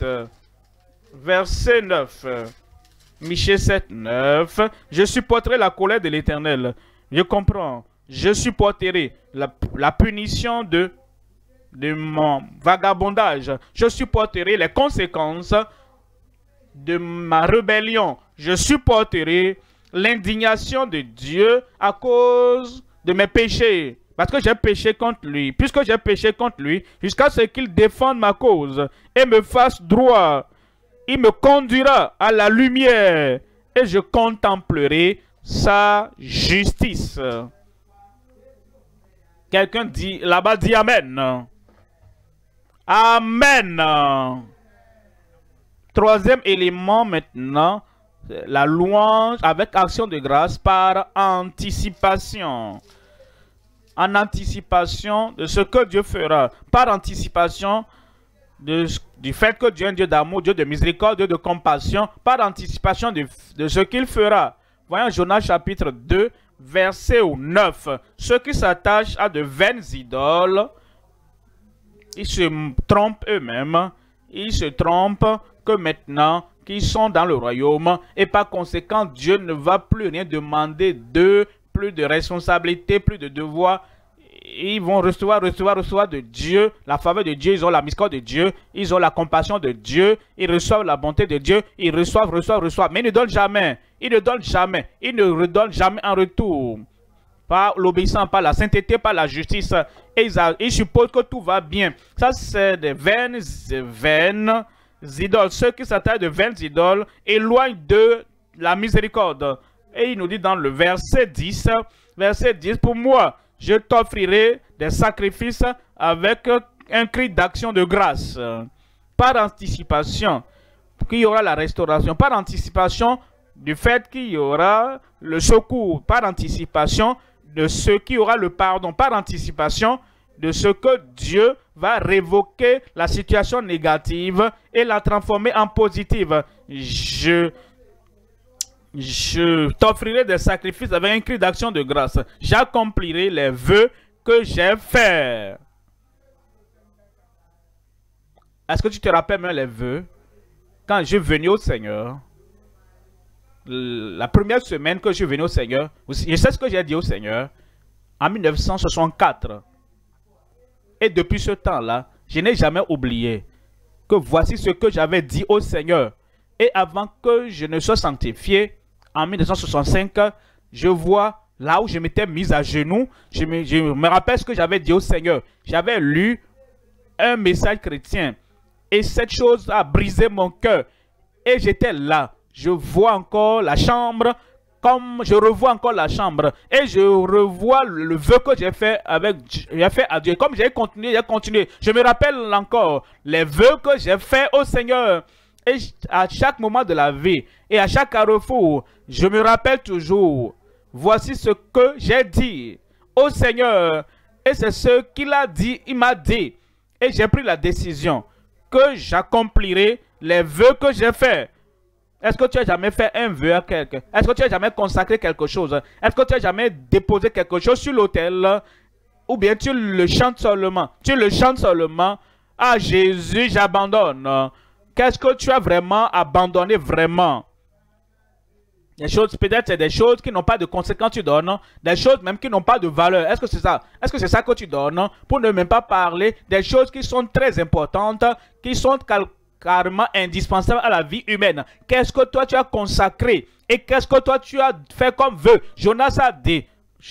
verset neuf. Michée sept, neuf. Je supporterai la colère de l'Éternel. Je comprends. Je supporterai la, la punition de, de mon vagabondage. Je supporterai les conséquences de ma rébellion. Je supporterai l'indignation de Dieu à cause de mes péchés. Parce que j'ai péché contre lui. Puisque j'ai péché contre lui, jusqu'à ce qu'il défende ma cause et me fasse droit. Il me conduira à la lumière et je contemplerai sa justice. Quelqu'un dit là-bas, dit Amen. Amen. Troisième élément maintenant, la louange avec action de grâce par anticipation. En anticipation de ce que Dieu fera. Par anticipation de, du fait que Dieu est un Dieu d'amour, Dieu de miséricorde, Dieu de compassion. Par anticipation de, de ce qu'il fera. Voyons Jonas chapitre deux, verset neuf. Ceux qui s'attachent à de vaines idoles, ils se trompent eux-mêmes. Ils se trompent que maintenant qu'ils sont dans le royaume et par conséquent Dieu ne va plus rien demander d'eux, plus de responsabilité, plus de devoirs. Ils vont recevoir, recevoir, recevoir de Dieu, la faveur de Dieu, ils ont la miséricorde de Dieu, ils ont la compassion de Dieu, ils reçoivent la bonté de Dieu, ils reçoivent, reçoivent, reçoivent, mais ils ne donnent jamais, ils ne donnent jamais, ils ne redonnent jamais en retour. Par l'obéissance, par la sainteté, par la justice, et ils, ils supposent que tout va bien. Ça, c'est des vaines, vaines idoles. Ceux qui s'attachent de vaines idoles éloignent de la miséricorde. Et il nous dit dans le verset dix, verset dix, pour moi, je t'offrirai des sacrifices avec un cri d'action de grâce. Par anticipation, qu'il y aura la restauration. Par anticipation du fait qu'il y aura le secours. Par anticipation de ce qui aura le pardon. Par anticipation de ce que Dieu va révoquer la situation négative et la transformer en positive. Je, je t'offrirai des sacrifices avec un cri d'action de grâce. J'accomplirai les vœux que j'ai faits. Est-ce que tu te rappelles même les vœux? Quand je venais au Seigneur, la première semaine que je suis venu au Seigneur, je sais ce que j'ai dit au Seigneur en mille neuf cent soixante-quatre. Et depuis ce temps-là, je n'ai jamais oublié que voici ce que j'avais dit au Seigneur. Et avant que je ne sois sanctifié, en mille neuf cent soixante-cinq, je vois là où je m'étais mis à genoux. Je me, je me rappelle ce que j'avais dit au Seigneur. J'avais lu un message chrétien. Et cette chose a brisé mon cœur. Et j'étais là. je vois encore la chambre, comme je revois encore la chambre. Et je revois le vœu que j'ai fait avec j'ai fait à Dieu. Comme j'ai continué, j'ai continué. Je me rappelle encore les vœux que j'ai fait au Seigneur. Et à chaque moment de la vie, et à chaque carrefour, je me rappelle toujours, voici ce que j'ai dit au Seigneur. Et c'est ce qu'il a dit, il m'a dit. Et j'ai pris la décision que j'accomplirai les vœux que j'ai faits. Est-ce que tu as jamais fait un vœu à quelqu'un? Est-ce que tu as jamais consacré quelque chose? Est-ce que tu as jamais déposé quelque chose sur l'autel? Ou bien tu le chantes seulement? Tu le chantes seulement. Ah Jésus, j'abandonne. Qu'est-ce que tu as vraiment abandonné vraiment? Des choses, peut-être c'est des choses qui n'ont pas de conséquences, tu donnes. Des choses même qui n'ont pas de valeur. Est-ce que c'est ça? Est-ce que c'est ça que tu donnes? Pour ne même pas parler des choses qui sont très importantes, qui sont carrément indispensables à la vie humaine. Qu'est-ce que toi tu as consacré? Et qu'est-ce que toi tu as fait comme vœu? Jonas a dit,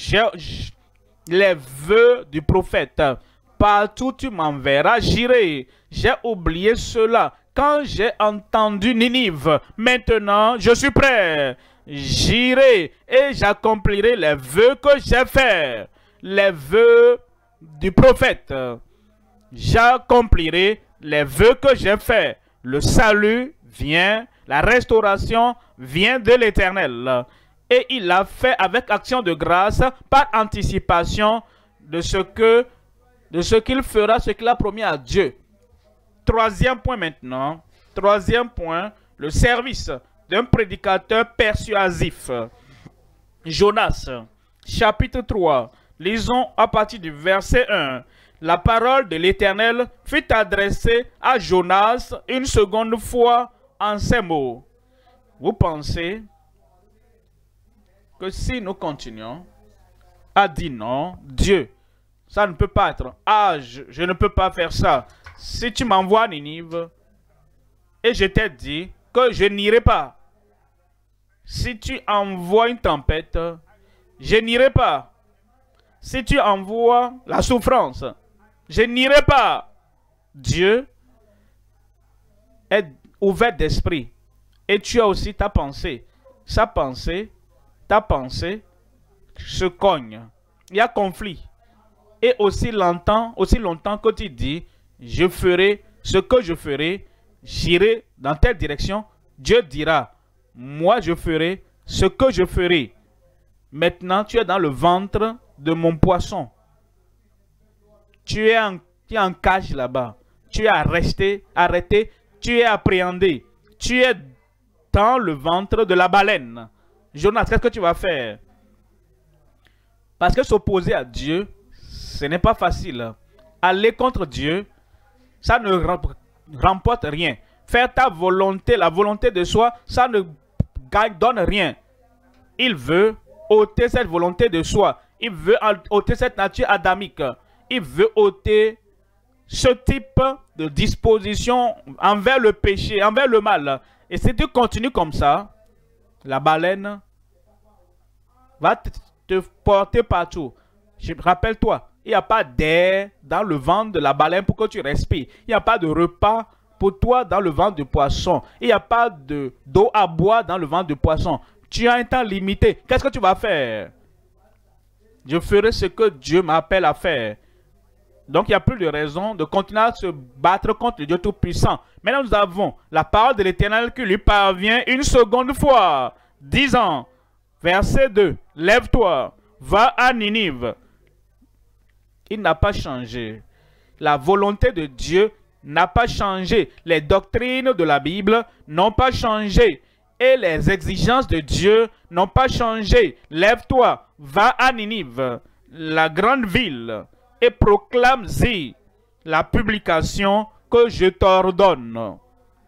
les vœux du prophète. Partout tu m'enverras, j'irai. J'ai oublié cela quand j'ai entendu Ninive. Maintenant, je suis prêt. J'irai et j'accomplirai les vœux que j'ai faits. Les vœux du prophète. J'accomplirai les vœux que j'ai faits. Le salut vient, la restauration vient de l'Éternel. Et il l'a fait avec action de grâce, par anticipation de ce que de ce qu'il fera, ce qu'il a promis à Dieu. Troisième point maintenant. Troisième point, le service d'un prédicateur persuasif. Jonas, chapitre trois. Lisons à partir du verset un. La parole de l'Éternel fut adressée à Jonas une seconde fois en ces mots. Vous pensez que si nous continuons à dire non, Dieu, ça ne peut pas être. Ah, je, je ne peux pas faire ça. Si tu m'envoies à Ninive et je t'ai dit que je n'irai pas. Si tu envoies une tempête, je n'irai pas. Si tu envoies la souffrance, je n'irai pas. Dieu est ouvert d'esprit. Et tu as aussi ta pensée. Sa pensée, ta pensée se cogne. Il y a conflit. Et aussi longtemps, aussi longtemps que tu dis, je ferai ce que je ferai, j'irai dans telle direction, Dieu dira, moi je ferai ce que je ferai. Maintenant, tu es dans le ventre de mon poisson. Tu es en, tu es en cage là-bas. Tu es arrêté, arrêté, tu es appréhendé. Tu es dans le ventre de la baleine. Jonas, qu'est-ce que tu vas faire? Parce que s'opposer à Dieu, ce n'est pas facile. Aller contre Dieu, ça ne remporte rien. Faire ta volonté, la volonté de soi, ça ne donne rien. Il veut ôter cette volonté de soi. Il veut ôter cette nature adamique. Il veut ôter ce type de disposition envers le péché, envers le mal. Et si tu continues comme ça, la baleine va te, te porter partout. Rappelle-toi, il n'y a pas d'air dans le ventre de la baleine pour que tu respires. Il n'y a pas de repas pour toi dans le ventre du poisson. Il n'y a pas d'eau à boire dans le ventre du poisson. Tu as un temps limité. Qu'est-ce que tu vas faire? Je ferai ce que Dieu m'appelle à faire. Donc, il n'y a plus de raison de continuer à se battre contre le Dieu Tout-Puissant. Maintenant, nous avons la parole de l'Éternel qui lui parvient une seconde fois, disant, verset deux, « Lève-toi, va à Ninive. » Il n'a pas changé. La volonté de Dieu n'a pas changé. Les doctrines de la Bible n'ont pas changé. Et les exigences de Dieu n'ont pas changé. Lève-toi, va à Ninive, la grande ville, et proclame-y la publication que je t'ordonne.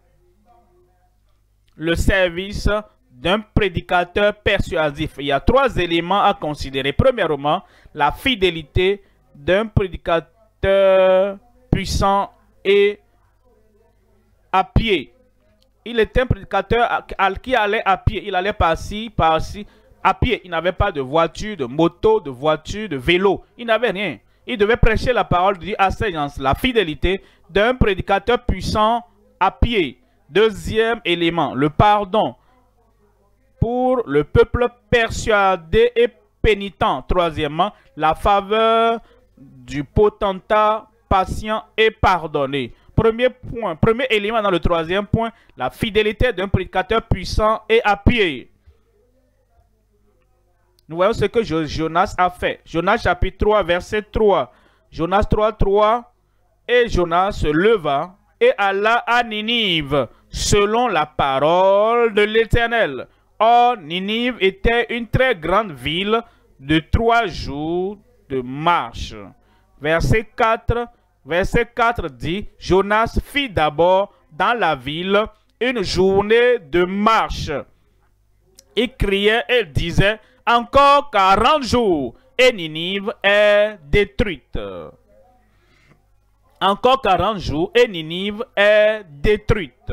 Le service d'un prédicateur persuasif. Il y a trois éléments à considérer. Premièrement, la fidélité d'un prédicateur puissant et à pied. Il était un prédicateur qui allait à pied. Il allait par-ci, par-ci, à pied. Il n'avait pas de voiture, de moto, de voiture, de vélo. Il n'avait rien. Il devait prêcher la parole de Dieu à ses gens. La fidélité d'un prédicateur puissant à pied. Deuxième élément, le pardon. pour le peuple persuadé et pénitent. Troisièmement, la faveur du potentat patient et pardonné. Premier point, premier élément dans le troisième point, la fidélité d'un prédicateur puissant et appuyé. Nous voyons ce que Jonas a fait. Jonas chapitre trois, verset trois. Jonas trois, trois. Et Jonas se leva et alla à Ninive, selon la parole de l'Éternel. Or, Ninive était une très grande ville de trois jours de marche. Verset quatre. Verset quatre dit, Jonas fit d'abord dans la ville une journée de marche. Il criait et disait, encore quarante jours et Ninive est détruite. Encore quarante jours et Ninive est détruite.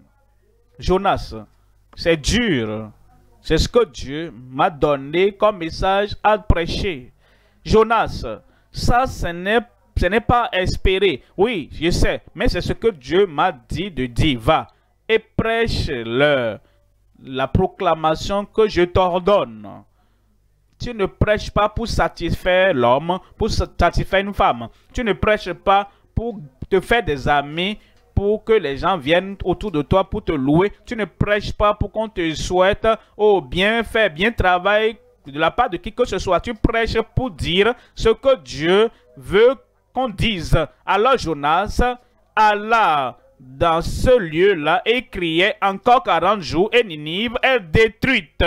Jonas, c'est dur. C'est ce que Dieu m'a donné comme message à prêcher. Jonas, ça ce n'est pas Ce n'est pas espéré. Oui, je sais. Mais c'est ce que Dieu m'a dit de dire. Va et prêche-leur la proclamation que je t'ordonne. Tu ne prêches pas pour satisfaire l'homme, pour satisfaire une femme. Tu ne prêches pas pour te faire des amis, pour que les gens viennent autour de toi pour te louer. Tu ne prêches pas pour qu'on te souhaite oh, bien faire, bien travailler de la part de qui que ce soit. Tu prêches pour dire ce que Dieu veut qu'on dise. Alors Jonas alla dans ce lieu-là et criait encore quarante jours et Ninive est détruite.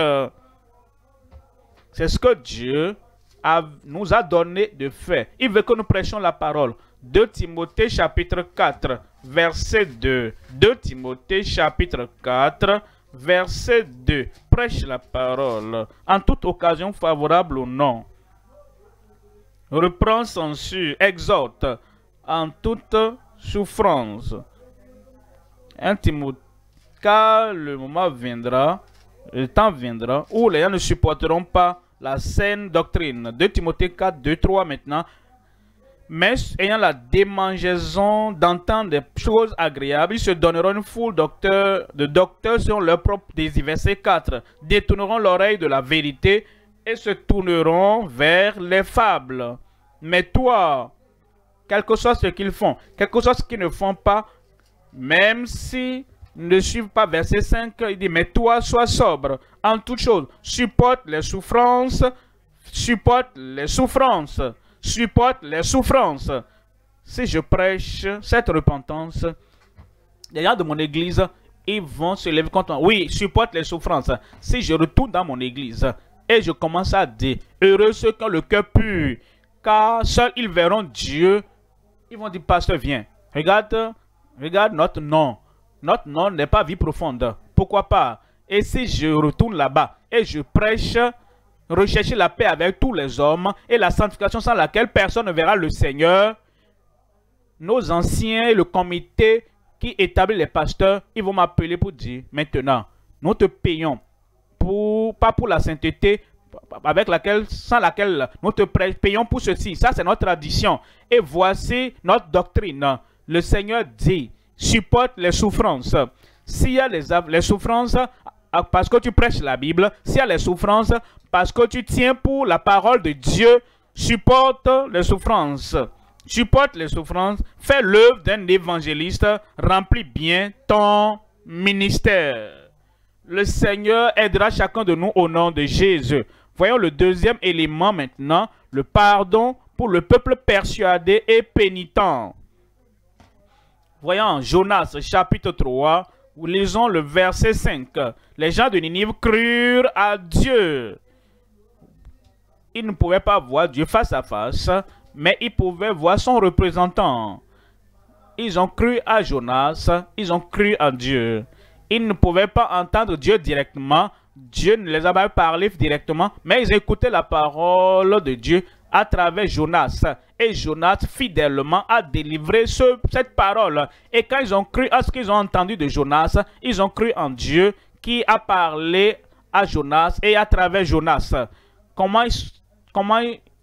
C'est ce que Dieu a, nous a donné de faire. Il veut que nous prêchions la parole. deux Timothée chapitre quatre, verset deux. deux Timothée chapitre quatre, verset deux. Prêche la parole en toute occasion favorable ou non. Reprend, censure, exhorte en toute souffrance. un Timothée, car le moment viendra, le temps viendra où les gens ne supporteront pas la saine doctrine. deux Timothée quatre, deux, trois maintenant. Mais ayant la démangeaison d'entendre des choses agréables, ils se donneront une foule docteurs, de docteurs selon leur propre désir. Verset quatre. Détourneront l'oreille de la vérité et se tourneront vers les fables. Mais toi, quel que soit ce qu'ils font, quel que soit ce qu'ils ne font pas, même si ne suivent pas verset cinq, il dit, mais toi, sois sobre en toutes choses, supporte les souffrances, supporte les souffrances, supporte les souffrances. Si je prêche cette repentance, les gens de mon église, ils vont se lever contre moi. Oui, supporte les souffrances. Si je retourne dans mon église, et je commence à dire, heureux ceux qui ont le cœur pur, car seuls ils verront Dieu. Ils vont dire, pasteur, viens. Regarde, regarde notre nom. Notre nom n'est pas vie profonde. Pourquoi pas? Et si je retourne là-bas et je prêche, rechercher la paix avec tous les hommes et la sanctification sans laquelle personne ne verra le Seigneur, nos anciens, le comité qui établit les pasteurs, ils vont m'appeler pour dire, maintenant, nous te payons. Pour, pas pour la sainteté avec laquelle, sans laquelle nous te payons pour ceci. Ça, c'est notre tradition. Et voici notre doctrine. Le Seigneur dit, supporte les souffrances. S'il y a les, les souffrances, parce que tu prêches la Bible, s'il y a les souffrances, parce que tu tiens pour la parole de Dieu, supporte les souffrances. Supporte les souffrances. Fais l'œuvre d'un évangéliste. Remplis bien ton ministère. Le Seigneur aidera chacun de nous au nom de Jésus. Voyons le deuxième élément maintenant, le pardon pour le peuple persuadé et pénitent. Voyons Jonas chapitre trois, où lisons le verset cinq. Les gens de Ninive crurent à Dieu. Ils ne pouvaient pas voir Dieu face à face, mais ils pouvaient voir son représentant. Ils ont cru à Jonas, ils ont cru à Dieu. Ils ne pouvaient pas entendre Dieu directement. Dieu ne les a pas parlé directement, mais ils écoutaient la parole de Dieu à travers Jonas. Et Jonas, fidèlement, a délivré ce, cette parole. Et quand ils ont cru à ce qu'ils ont entendu de Jonas, ils ont cru en Dieu qui a parlé à Jonas et à travers Jonas. Comment, comment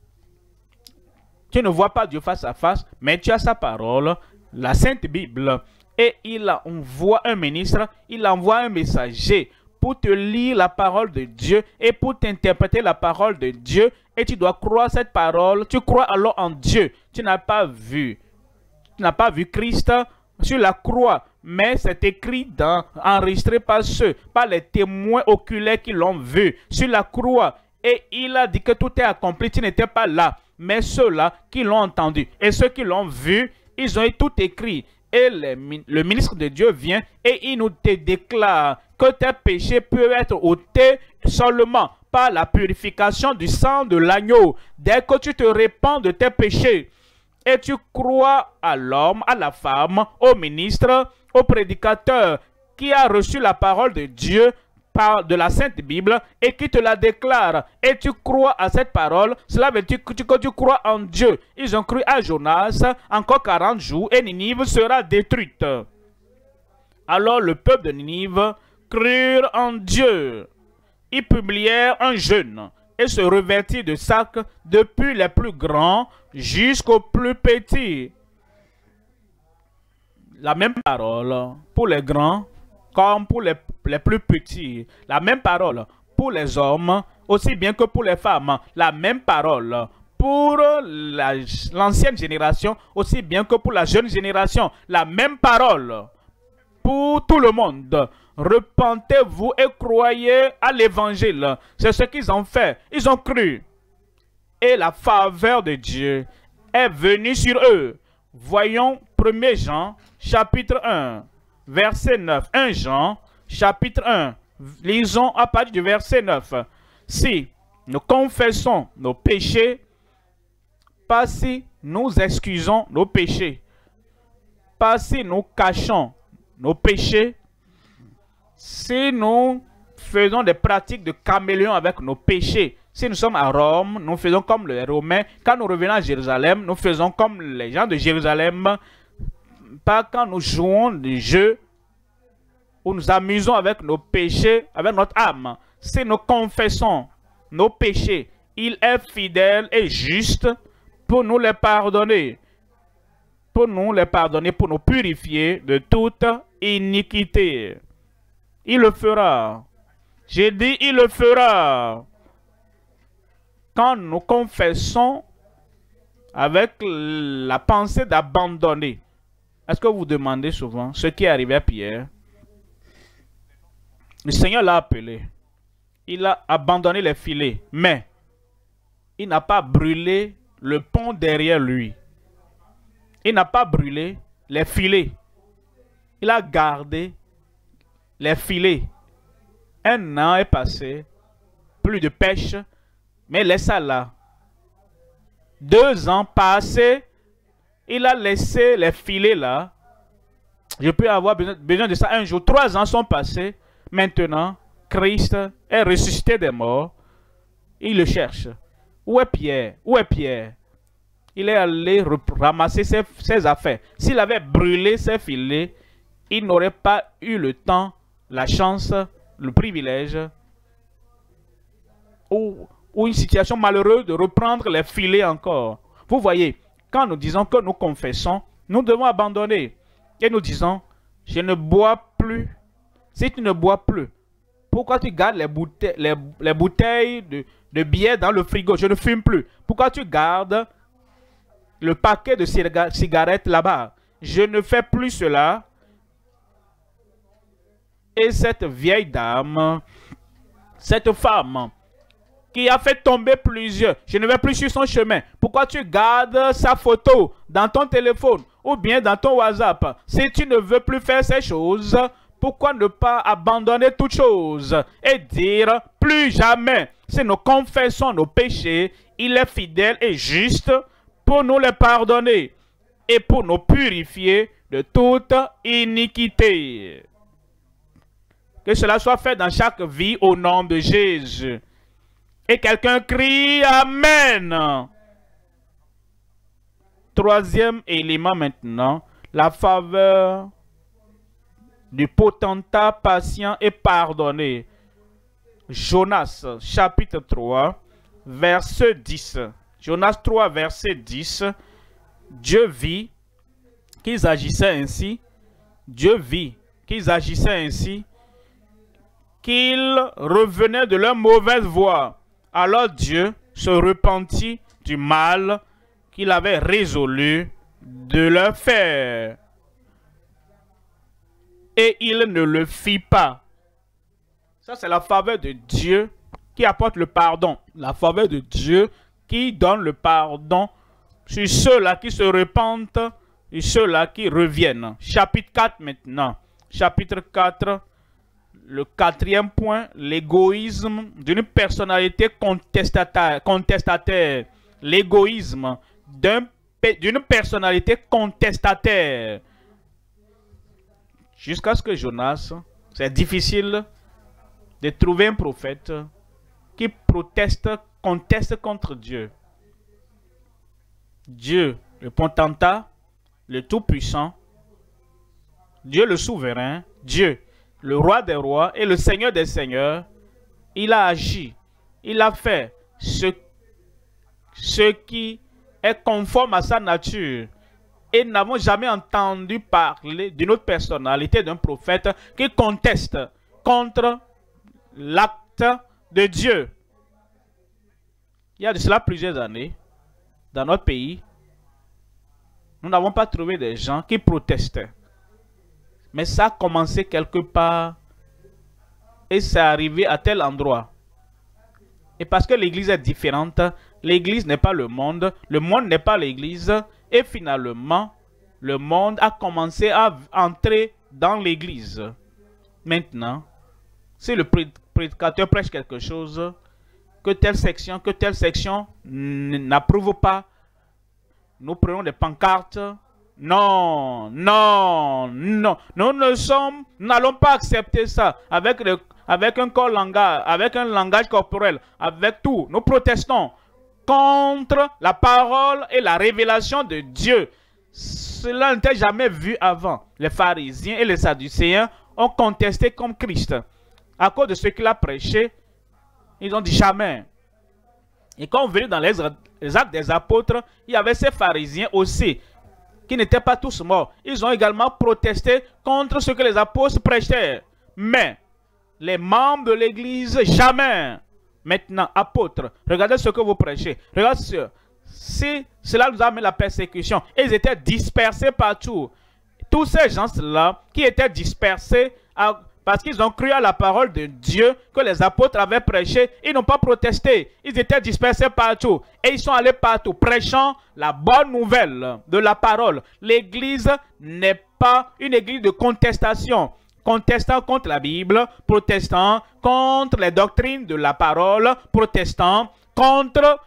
tu ne vois pas Dieu face à face, mais tu as sa parole, la Sainte Bible. Et il envoie un ministre, il envoie un messager pour te lire la parole de Dieu et pour t'interpréter la parole de Dieu. Et tu dois croire cette parole. Tu crois alors en Dieu. Tu n'as pas vu. Tu n'as pas vu Christ sur la croix. Mais c'est écrit dans, enregistré par ceux, par les témoins oculaires qui l'ont vu sur la croix. Et il a dit que tout est accompli. Tu n'étais pas là. Mais ceux-là qui l'ont entendu et ceux qui l'ont vu, ils ont tout écrit. Et les, le ministre de Dieu vient et il nous te déclare que tes péchés peuvent être ôtés seulement par la purification du sang de l'agneau. Dès que tu te répands de tes péchés et tu crois à l'homme, à la femme, au ministre, au prédicateur qui a reçu la parole de Dieu par de la Sainte Bible et qui te la déclare et tu crois à cette parole, cela veut dire que tu, que tu crois en Dieu. Ils ont cru à Jonas, encore quarante jours et Ninive sera détruite. Alors le peuple de Ninive crurent en Dieu. Ils publièrent un jeûne et se revêtirent de sacs depuis les plus grands jusqu'aux plus petits. La même parole pour les grands comme pour les, les plus petits. La même parole pour les hommes, aussi bien que pour les femmes. La même parole pour l'ancienne génération, aussi bien que pour la jeune génération. La même parole pour tout le monde. Repentez-vous et croyez à l'évangile. C'est ce qu'ils ont fait. Ils ont cru. Et la faveur de Dieu est venue sur eux. Voyons premier Jean, chapitre un. Verset neuf. premier Jean, chapitre un. Lisons à partir du verset neuf. Si nous confessons nos péchés, pas si nous excusons nos péchés, pas si nous cachons nos péchés, si nous faisons des pratiques de caméléon avec nos péchés, si nous sommes à Rome, nous faisons comme les Romains. Quand nous revenons à Jérusalem, nous faisons comme les gens de Jérusalem. Pas quand nous jouons des jeux où nous amusons avec nos péchés, avec notre âme. Si nous confessons nos péchés, il est fidèle et juste pour nous les pardonner. Pour nous les pardonner, pour nous purifier de toute iniquité. Il le fera. J'ai dit, il le fera. Quand nous confessons avec la pensée d'abandonner. Est-ce que vous demandez souvent ce qui est arrivé à Pierre? Le Seigneur l'a appelé. Il a abandonné les filets, mais il n'a pas brûlé le pont derrière lui. Il n'a pas brûlé les filets. Il a gardé les filets. Un an est passé, plus de pêche, mais laisse ça là. Deux ans passés, il a laissé les filets là. Je peux avoir besoin de ça un jour. Trois ans sont passés. Maintenant, Christ est ressuscité des morts. Il le cherche. Où est Pierre? Où est Pierre? Il est allé ramasser ses, ses affaires. S'il avait brûlé ses filets, il n'aurait pas eu le temps, la chance, le privilège ou, ou une situation malheureuse de reprendre les filets encore. Vous voyez, quand nous disons que nous confessons, nous devons abandonner. Et nous disons, je ne bois plus. Si tu ne bois plus, pourquoi tu gardes les bouteilles, les, les bouteilles de, de bière dans le frigo? Je ne fume plus. Pourquoi tu gardes le paquet de cigarettes là-bas? Je ne fais plus cela. Et cette vieille dame, cette femme, qui a fait tomber plusieurs, je ne vais plus sur son chemin. Pourquoi tu gardes sa photo dans ton téléphone ou bien dans ton WhatsApp? Si tu ne veux plus faire ces choses, pourquoi ne pas abandonner toutes choses et dire plus jamais? Si nous confessons nos péchés, il est fidèle et juste pour nous les pardonner et pour nous purifier de toute iniquité. Que cela soit fait dans chaque vie au nom de Jésus. Et quelqu'un crie Amen. Troisième élément maintenant, la faveur du potentat patient et pardonné. Jonas chapitre trois, verset dix. Jonas trois, verset dix. Dieu vit qu'ils agissaient ainsi. Dieu vit qu'ils agissaient ainsi. qu'ils revenaient de leur mauvaise voie. Alors Dieu se repentit du mal qu'il avait résolu de leur faire. Et il ne le fit pas. Ça, c'est la faveur de Dieu qui apporte le pardon. La faveur de Dieu qui donne le pardon sur ceux-là qui se repentent et ceux-là qui reviennent. Chapitre quatre maintenant. Chapitre quatre, le quatrième point, l'égoïsme d'une personnalité contestataire. contestataire. L'égoïsme d'un, d'une personnalité contestataire. Jusqu'à ce que Jonas, c'est difficile de trouver un prophète qui proteste, conteste contre Dieu. Dieu, le potentat, le tout-puissant, Dieu le souverain, Dieu, le roi des rois et le seigneur des seigneurs, il a agi, il a fait ce, ce qui est conforme à sa nature. Et nous n'avons jamais entendu parler d'une autre personnalité, d'un prophète qui conteste contre l'acte de Dieu. Il y a de cela plusieurs années, dans notre pays, nous n'avons pas trouvé des gens qui protestaient. Mais ça a commencé quelque part et c'est arrivé à tel endroit. Et parce que l'église est différente, l'église n'est pas le monde, le monde n'est pas l'église, et finalement, le monde a commencé à entrer dans l'église. Maintenant, si le prédicateur prêche quelque chose, que telle section, que telle section n'approuve pas, nous prenons des pancartes. Non, non, non, nous ne sommes, n'allons pas accepter ça avec, le, avec un corps langage, avec un langage corporel, avec tout. Nous protestons contre la parole et la révélation de Dieu. Cela n'était jamais vu avant. Les pharisiens et les sadducéens ont contesté comme Christ. À cause de ce qu'il a prêché, ils ont dit jamais. Et quand on venait dans les, les actes des apôtres, il y avait ces pharisiens aussi, qui n'étaient pas tous morts. Ils ont également protesté contre ce que les apôtres prêchaient. Mais les membres de l'église, jamais. Maintenant, apôtres, regardez ce que vous prêchez. Regardez ce. Si cela nous a amené la persécution, ils étaient dispersés partout. Tous ces gens-là qui étaient dispersés à, parce qu'ils ont cru à la parole de Dieu que les apôtres avaient prêché, ils n'ont pas protesté. Ils étaient dispersés partout. Et ils sont allés partout, prêchant la bonne nouvelle de la parole. L'église n'est pas une église de contestation. Contestant contre la Bible, protestant contre les doctrines de la parole, protestant contre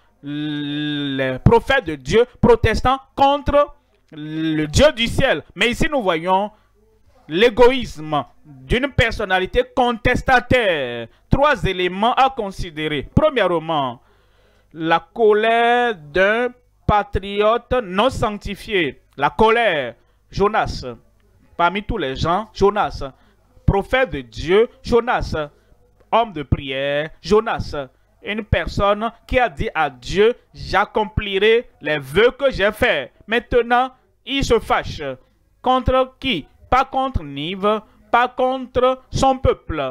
les prophètes de Dieu, protestant contre le Dieu du ciel. Mais ici nous voyons l'égoïsme d'une personnalité contestataire. Trois éléments à considérer. Premièrement, la colère d'un patriote non sanctifié. La colère, Jonas. Parmi tous les gens, Jonas. Prophète de Dieu, Jonas. Homme de prière, Jonas. Une personne qui a dit à Dieu, j'accomplirai les vœux que j'ai faits. Maintenant, il se fâche. Contre qui? Pas contre Nive, pas contre son peuple.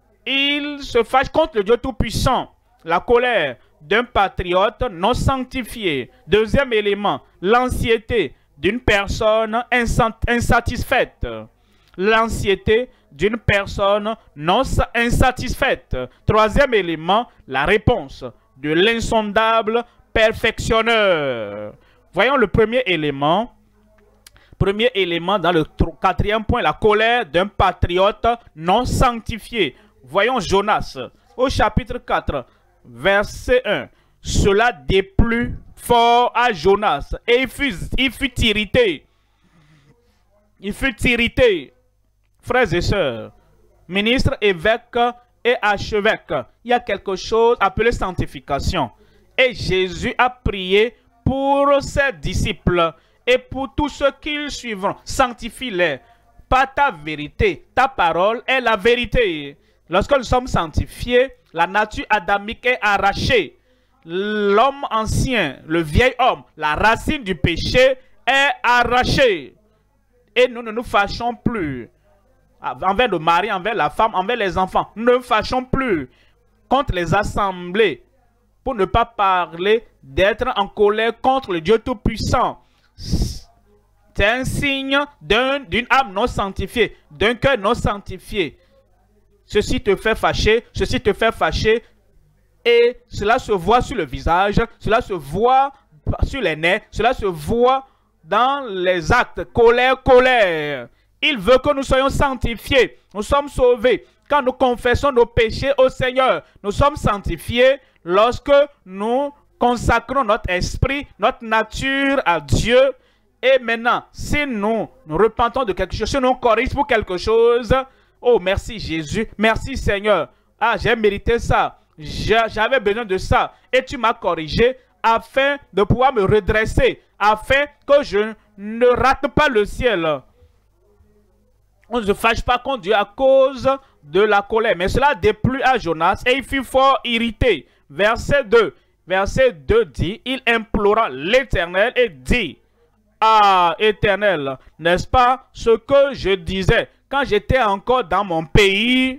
Il se fâche contre le Dieu Tout-Puissant. La colère d'un patriote non sanctifié. Deuxième élément, l'anxiété d'une personne insatisfaite. L'anxiété d'une personne non insatisfaite. Troisième élément, la réponse de l'insondable perfectionneur. Voyons le premier élément. Premier élément dans le quatrième point, la colère d'un patriote non sanctifié. Voyons Jonas au chapitre quatre, verset un. Cela déplut fort à Jonas et il fut, il fut irrité. Il fut irrité. Frères et sœurs, ministres, évêques et archevêques, il y a quelque chose appelé sanctification. Et Jésus a prié pour ses disciples et pour tous ceux qui le suivront. Sanctifie-les par ta vérité. Ta parole est la vérité. Lorsque nous sommes sanctifiés, la nature adamique est arrachée. L'homme ancien, le vieil homme, la racine du péché est arrachée. Et nous ne nous fâchons plus envers le mari, envers la femme, envers les enfants. Ne fâchons plus contre les assemblées, pour ne pas parler d'être en colère contre le Dieu Tout-Puissant. C'est un signe d'une un, âme non sanctifiée, d'un cœur non sanctifié. Ceci te fait fâcher, ceci te fait fâcher, et cela se voit sur le visage, cela se voit sur les nez, cela se voit dans les actes. Colère, colère. Il veut que nous soyons sanctifiés, nous sommes sauvés. Quand nous confessons nos péchés au Seigneur, nous sommes sanctifiés lorsque nous consacrons notre esprit, notre nature à Dieu. Et maintenant, si nous nous repentons de quelque chose, si nous on corrige pour quelque chose, oh merci Jésus, merci Seigneur. Ah, j'ai mérité ça, j'avais besoin de ça. Et tu m'as corrigé afin de pouvoir me redresser, afin que je ne rate pas le ciel. On ne se fâche pas contre Dieu à cause de la colère. Mais cela déplut à Jonas et il fut fort irrité. Verset deux. Verset deux dit, il implora l'Éternel et dit, ah, Éternel, n'est-ce pas ce que je disais quand j'étais encore dans mon pays?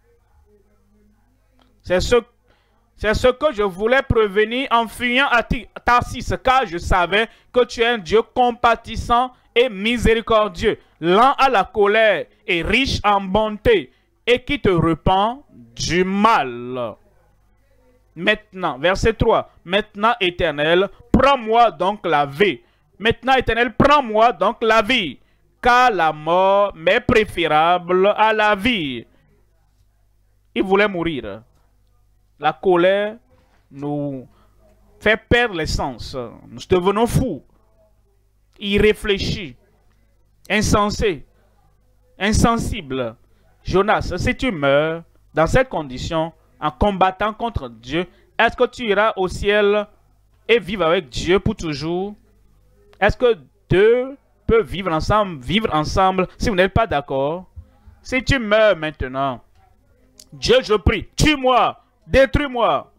C'est ce, c'est ce que je voulais prévenir en fuyant à Tarsis, car je savais que tu es un Dieu compatissant et miséricordieux, lent à la colère et riche en bonté, et qui te repent du mal. Maintenant, verset trois, maintenant, Éternel, prends-moi donc la vie. Maintenant, Éternel, prends-moi donc la vie, car la mort m'est préférable à la vie. Il voulait mourir. La colère nous fait perdre l'essence. Nous devenons fous, irréfléchis, insensés, insensibles. Jonas, si tu meurs dans cette condition, en combattant contre Dieu, est-ce que tu iras au ciel et vivre avec Dieu pour toujours? Est-ce que deux peuvent vivre ensemble, vivre ensemble si vous n'êtes pas d'accord? Si tu meurs maintenant, Dieu, je prie, tue-moi, détruis-moi.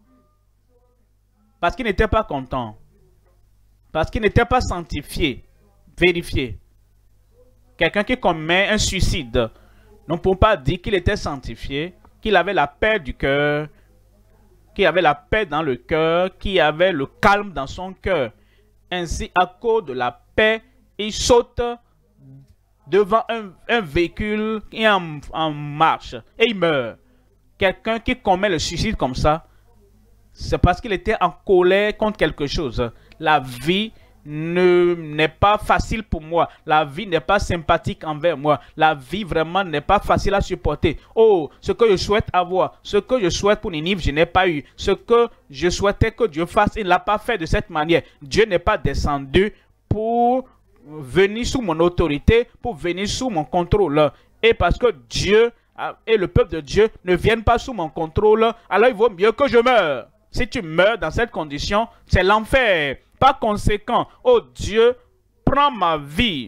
Parce qu'il n'était pas content. Parce qu'il n'était pas sanctifié, vérifié. Quelqu'un qui commet un suicide, nous ne pouvons pas dire qu'il était sanctifié, qu'il avait la paix du cœur, qu'il avait la paix dans le cœur, qu'il avait le calme dans son cœur. Ainsi, à cause de la paix, il saute devant un, un véhicule qui est en, en marche et il meurt. Quelqu'un qui commet le suicide comme ça, c'est parce qu'il était en colère contre quelque chose. La vie n'est pas facile pour moi. La vie n'est pas sympathique envers moi. La vie vraiment n'est pas facile à supporter. Oh, ce que je souhaite avoir, ce que je souhaite pour Ninive, je n'ai pas eu. Ce que je souhaitais que Dieu fasse, il ne l'a pas fait de cette manière. Dieu n'est pas descendu pour venir sous mon autorité, pour venir sous mon contrôle. Et parce que Dieu et le peuple de Dieu ne viennent pas sous mon contrôle, alors il vaut mieux que je meure. Si tu meurs dans cette condition, c'est l'enfer. Par conséquent, oh Dieu, prends ma vie,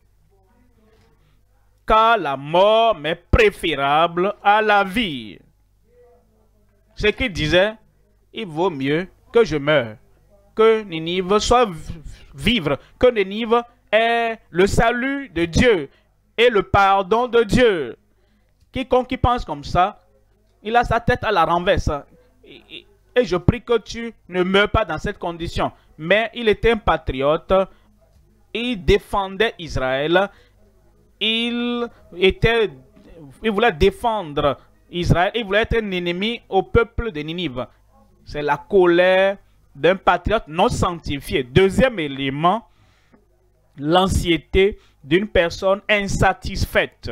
car la mort m'est préférable à la vie. Ce qu'il disait, il vaut mieux que je meure, que Ninive soit vivre, que Ninive ait le salut de Dieu et le pardon de Dieu. Quiconque qui pense comme ça, il a sa tête à la renverse. Et, et je prie que tu ne meurs pas dans cette condition. Mais il était un patriote, il défendait Israël, il, était, il voulait défendre Israël, il voulait être un ennemi au peuple de Ninive. C'est la colère d'un patriote non sanctifié. Deuxième élément, l'anxiété d'une personne insatisfaite.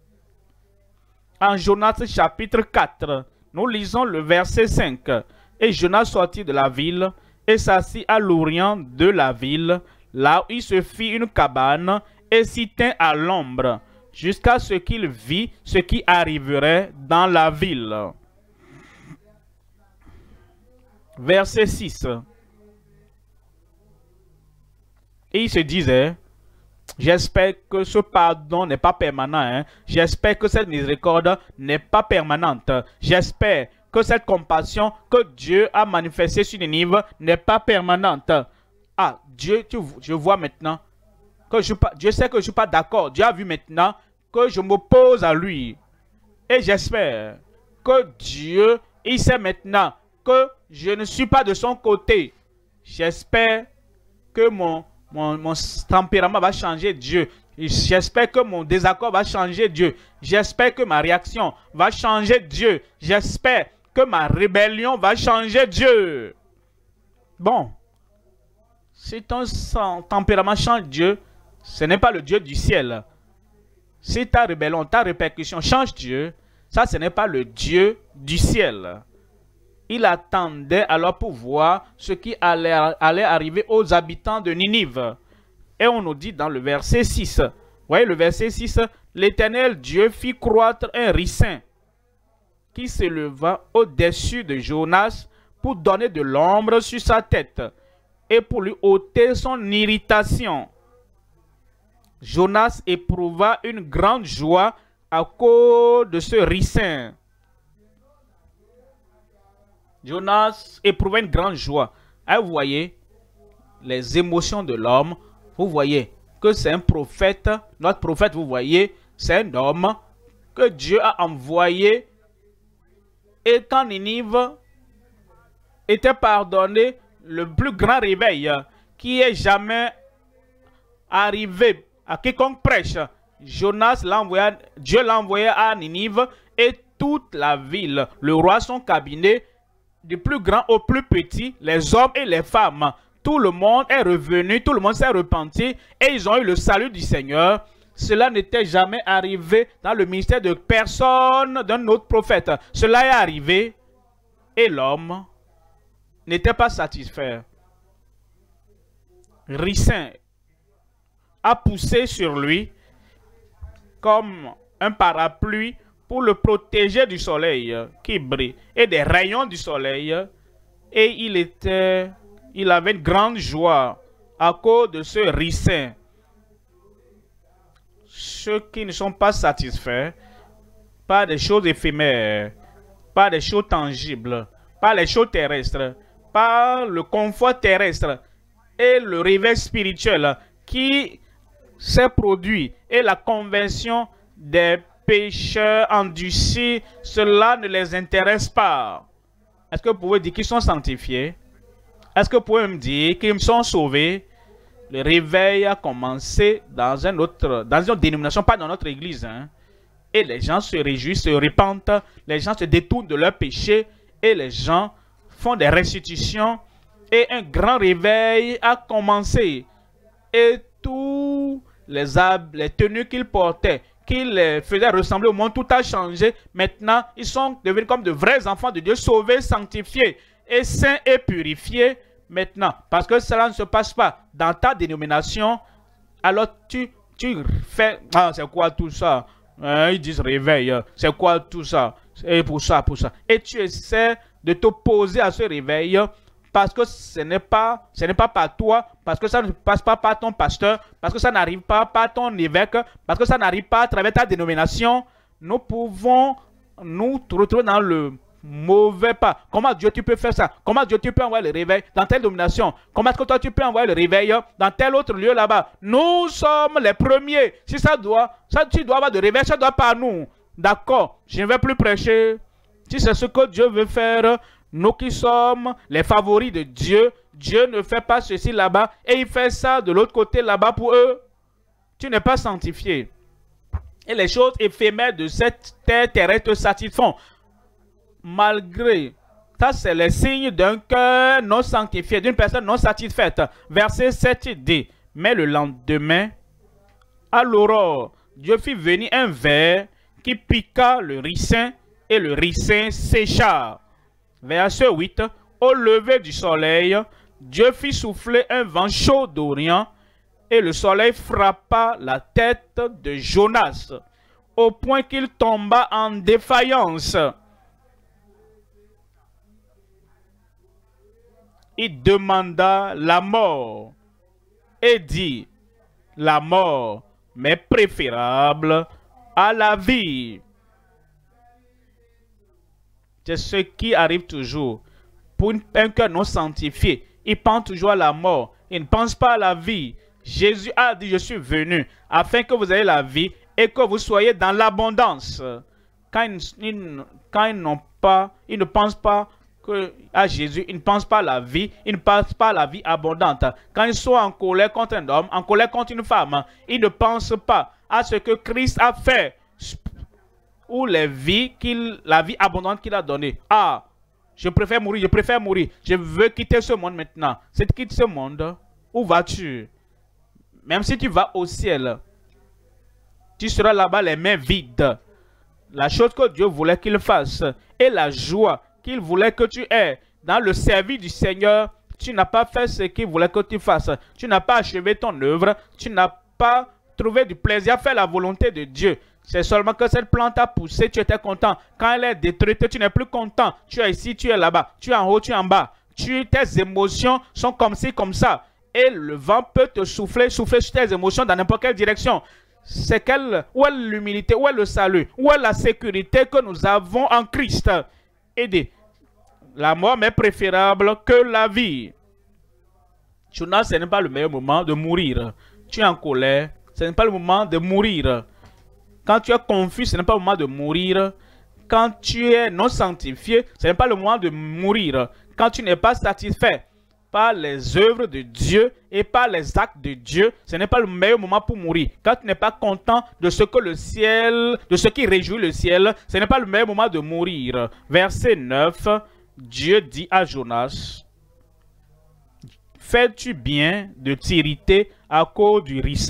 En Jonas chapitre quatre, nous lisons le verset cinq. Et Jonas sortit de la ville et s'assit à l'orient de la ville, là où il se fit une cabane et s'y tint à l'ombre, jusqu'à ce qu'il vit ce qui arriverait dans la ville. Verset six. Et il se disait, j'espère que ce pardon n'est pas permanent. Hein? J'espère que cette miséricorde n'est pas permanente. J'espère que cette compassion que Dieu a manifestée sur Ninive n'est pas permanente. Ah, Dieu, tu, je vois maintenant que je, Dieu sait que je ne suis pas d'accord. Dieu a vu maintenant que je m'oppose à lui. Et j'espère que Dieu, il sait maintenant que je ne suis pas de son côté. J'espère que mon, mon, mon tempérament va changer Dieu. J'espère que mon désaccord va changer Dieu. J'espère que ma réaction va changer Dieu. J'espère que ma rébellion va changer Dieu. Bon, si ton tempérament change Dieu, ce n'est pas le Dieu du ciel. Si ta rébellion, ta répercussion change Dieu, ça ce n'est pas le Dieu du ciel. Il attendait alors pour voir ce qui allait, allait arriver aux habitants de Ninive. Et on nous dit dans le verset six, vous voyez le verset six, l'Éternel Dieu fit croître un ricin qui se leva au-dessus de Jonas pour donner de l'ombre sur sa tête et pour lui ôter son irritation. Jonas éprouva une grande joie à cause de ce ricin. Jonas éprouva une grande joie. Et vous voyez les émotions de l'homme. Vous voyez que c'est un prophète. Notre prophète, vous voyez, c'est un homme que Dieu a envoyé. Et quand Ninive était pardonné, le plus grand réveil qui est jamais arrivé à quiconque prêche, Jonas l'a envoyé, Dieu l'a envoyé à Ninive et toute la ville, le roi, son cabinet, du plus grand au plus petit, les hommes et les femmes, tout le monde est revenu, tout le monde s'est repenti et ils ont eu le salut du Seigneur. Cela n'était jamais arrivé dans le ministère de personne d'un autre prophète. Cela est arrivé et l'homme n'était pas satisfait. Ricin a poussé sur lui comme un parapluie pour le protéger du soleil qui brille et des rayons du soleil. Et il était, il avait une grande joie à cause de ce ricin. Ceux qui ne sont pas satisfaits par des choses éphémères, par des choses tangibles, par les choses terrestres, par le confort terrestre et le réveil spirituel qui s'est produit et la conversion des pécheurs endurcis, cela ne les intéresse pas. Est-ce que vous pouvez dire qu'ils sont sanctifiés? Est-ce que vous pouvez me dire qu'ils sont sauvés? Le réveil a commencé dans, un autre, dans une autre dénomination, pas dans notre église. Hein? Et les gens se réjouissent, se repentent, les gens se détournent de leurs péchés et les gens font des restitutions et un grand réveil a commencé. Et tous les, les tenues qu'ils portaient, qui les faisaient ressembler au monde, tout a changé. Maintenant, ils sont devenus comme de vrais enfants de Dieu, sauvés, sanctifiés et saints et purifiés. Maintenant, parce que cela ne se passe pas dans ta dénomination, alors tu, tu fais, ah, c'est quoi tout ça? Hein, ils disent réveil, c'est quoi tout ça? Et pour ça, pour ça. Et tu essaies de t'opposer à ce réveil parce que ce n'est pas, ce n'est pas par toi, parce que ça ne passe pas par ton pasteur, parce que ça n'arrive pas par ton évêque, parce que ça n'arrive pas à travers ta dénomination. Nous pouvons nous retrouver dans le mauvais pas. Comment Dieu tu peux faire ça? Comment Dieu tu peux envoyer le réveil dans telle domination? Comment est-ce que toi tu peux envoyer le réveil dans tel autre lieu là-bas? Nous sommes les premiers. Si ça doit, ça tu dois avoir de réveil, ça doit pas nous. D'accord, je ne vais plus prêcher. Si c'est ce que Dieu veut faire, nous qui sommes les favoris de Dieu, Dieu ne fait pas ceci là-bas et il fait ça de l'autre côté là-bas pour eux. Tu n'es pas sanctifié. Et les choses éphémères de cette terre terrestre te satisfont. Malgré, ça c'est le signe d'un cœur non sanctifié, d'une personne non satisfaite. Verset sept dit, mais le lendemain, à l'aurore, Dieu fit venir un ver qui piqua le ricin et le ricin sécha. Verset huit, au lever du soleil, Dieu fit souffler un vent chaud d'Orient et le soleil frappa la tête de Jonas au point qu'il tomba en défaillance. Il demanda la mort et dit, la mort m'est préférable à la vie. C'est ce qui arrive toujours. Pour un cœur non sanctifié, il pense toujours à la mort. Il ne pense pas à la vie. Jésus a dit, je suis venu afin que vous ayez la vie et que vous soyez dans l'abondance. Quand ils, ils, quand ils n'ont pas, ils ne pensent pas que, à Jésus, ils ne pensent pas à la vie, ils ne pensent pas à la vie abondante. Quand ils sont en colère contre un homme, en colère contre une femme, ils ne pensent pas à ce que Christ a fait ou les vies qu'il, la vie abondante qu'il a donnée. Ah, je préfère mourir, je préfère mourir. Je veux quitter ce monde maintenant. Si tu quittes ce monde, où vas-tu? Même si tu vas au ciel, tu seras là-bas les mains vides. La chose que Dieu voulait qu'il fasse et la joie qu'il voulait que tu aies dans le service du Seigneur, tu n'as pas fait ce qu'il voulait que tu fasses. Tu n'as pas achevé ton œuvre. Tu n'as pas trouvé du plaisir à faire la volonté de Dieu. C'est seulement que cette plante a poussé, tu étais content. Quand elle est détruite, tu n'es plus content. Tu es ici, tu es là-bas. Tu es en haut, tu es en bas. Tu, tes émotions sont comme ci, comme ça. Et le vent peut te souffler, souffler sur tes émotions dans n'importe quelle direction. C'est quelle, où est l'humilité, où est le salut, où est la sécurité que nous avons en Christ. Aidez. La mort m'est préférable que la vie. Jonas, ce n'est pas le meilleur moment de mourir. Tu es en colère, ce n'est pas le moment de mourir. Quand tu es confus, ce n'est pas le moment de mourir. Quand tu es non sanctifié, ce n'est pas le moment de mourir. Quand tu n'es pas satisfait par les œuvres de Dieu et par les actes de Dieu, ce n'est pas le meilleur moment pour mourir. Quand tu n'es pas content de ce que le ciel, de ce qui réjouit le ciel, ce n'est pas le meilleur moment de mourir. Verset neuf, Dieu dit à Jonas, « Fais-tu bien de t'irriter à cause du ricin? »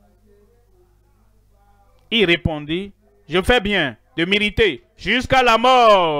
Il répondit, « Je fais bien de m'irriter jusqu'à la mort. »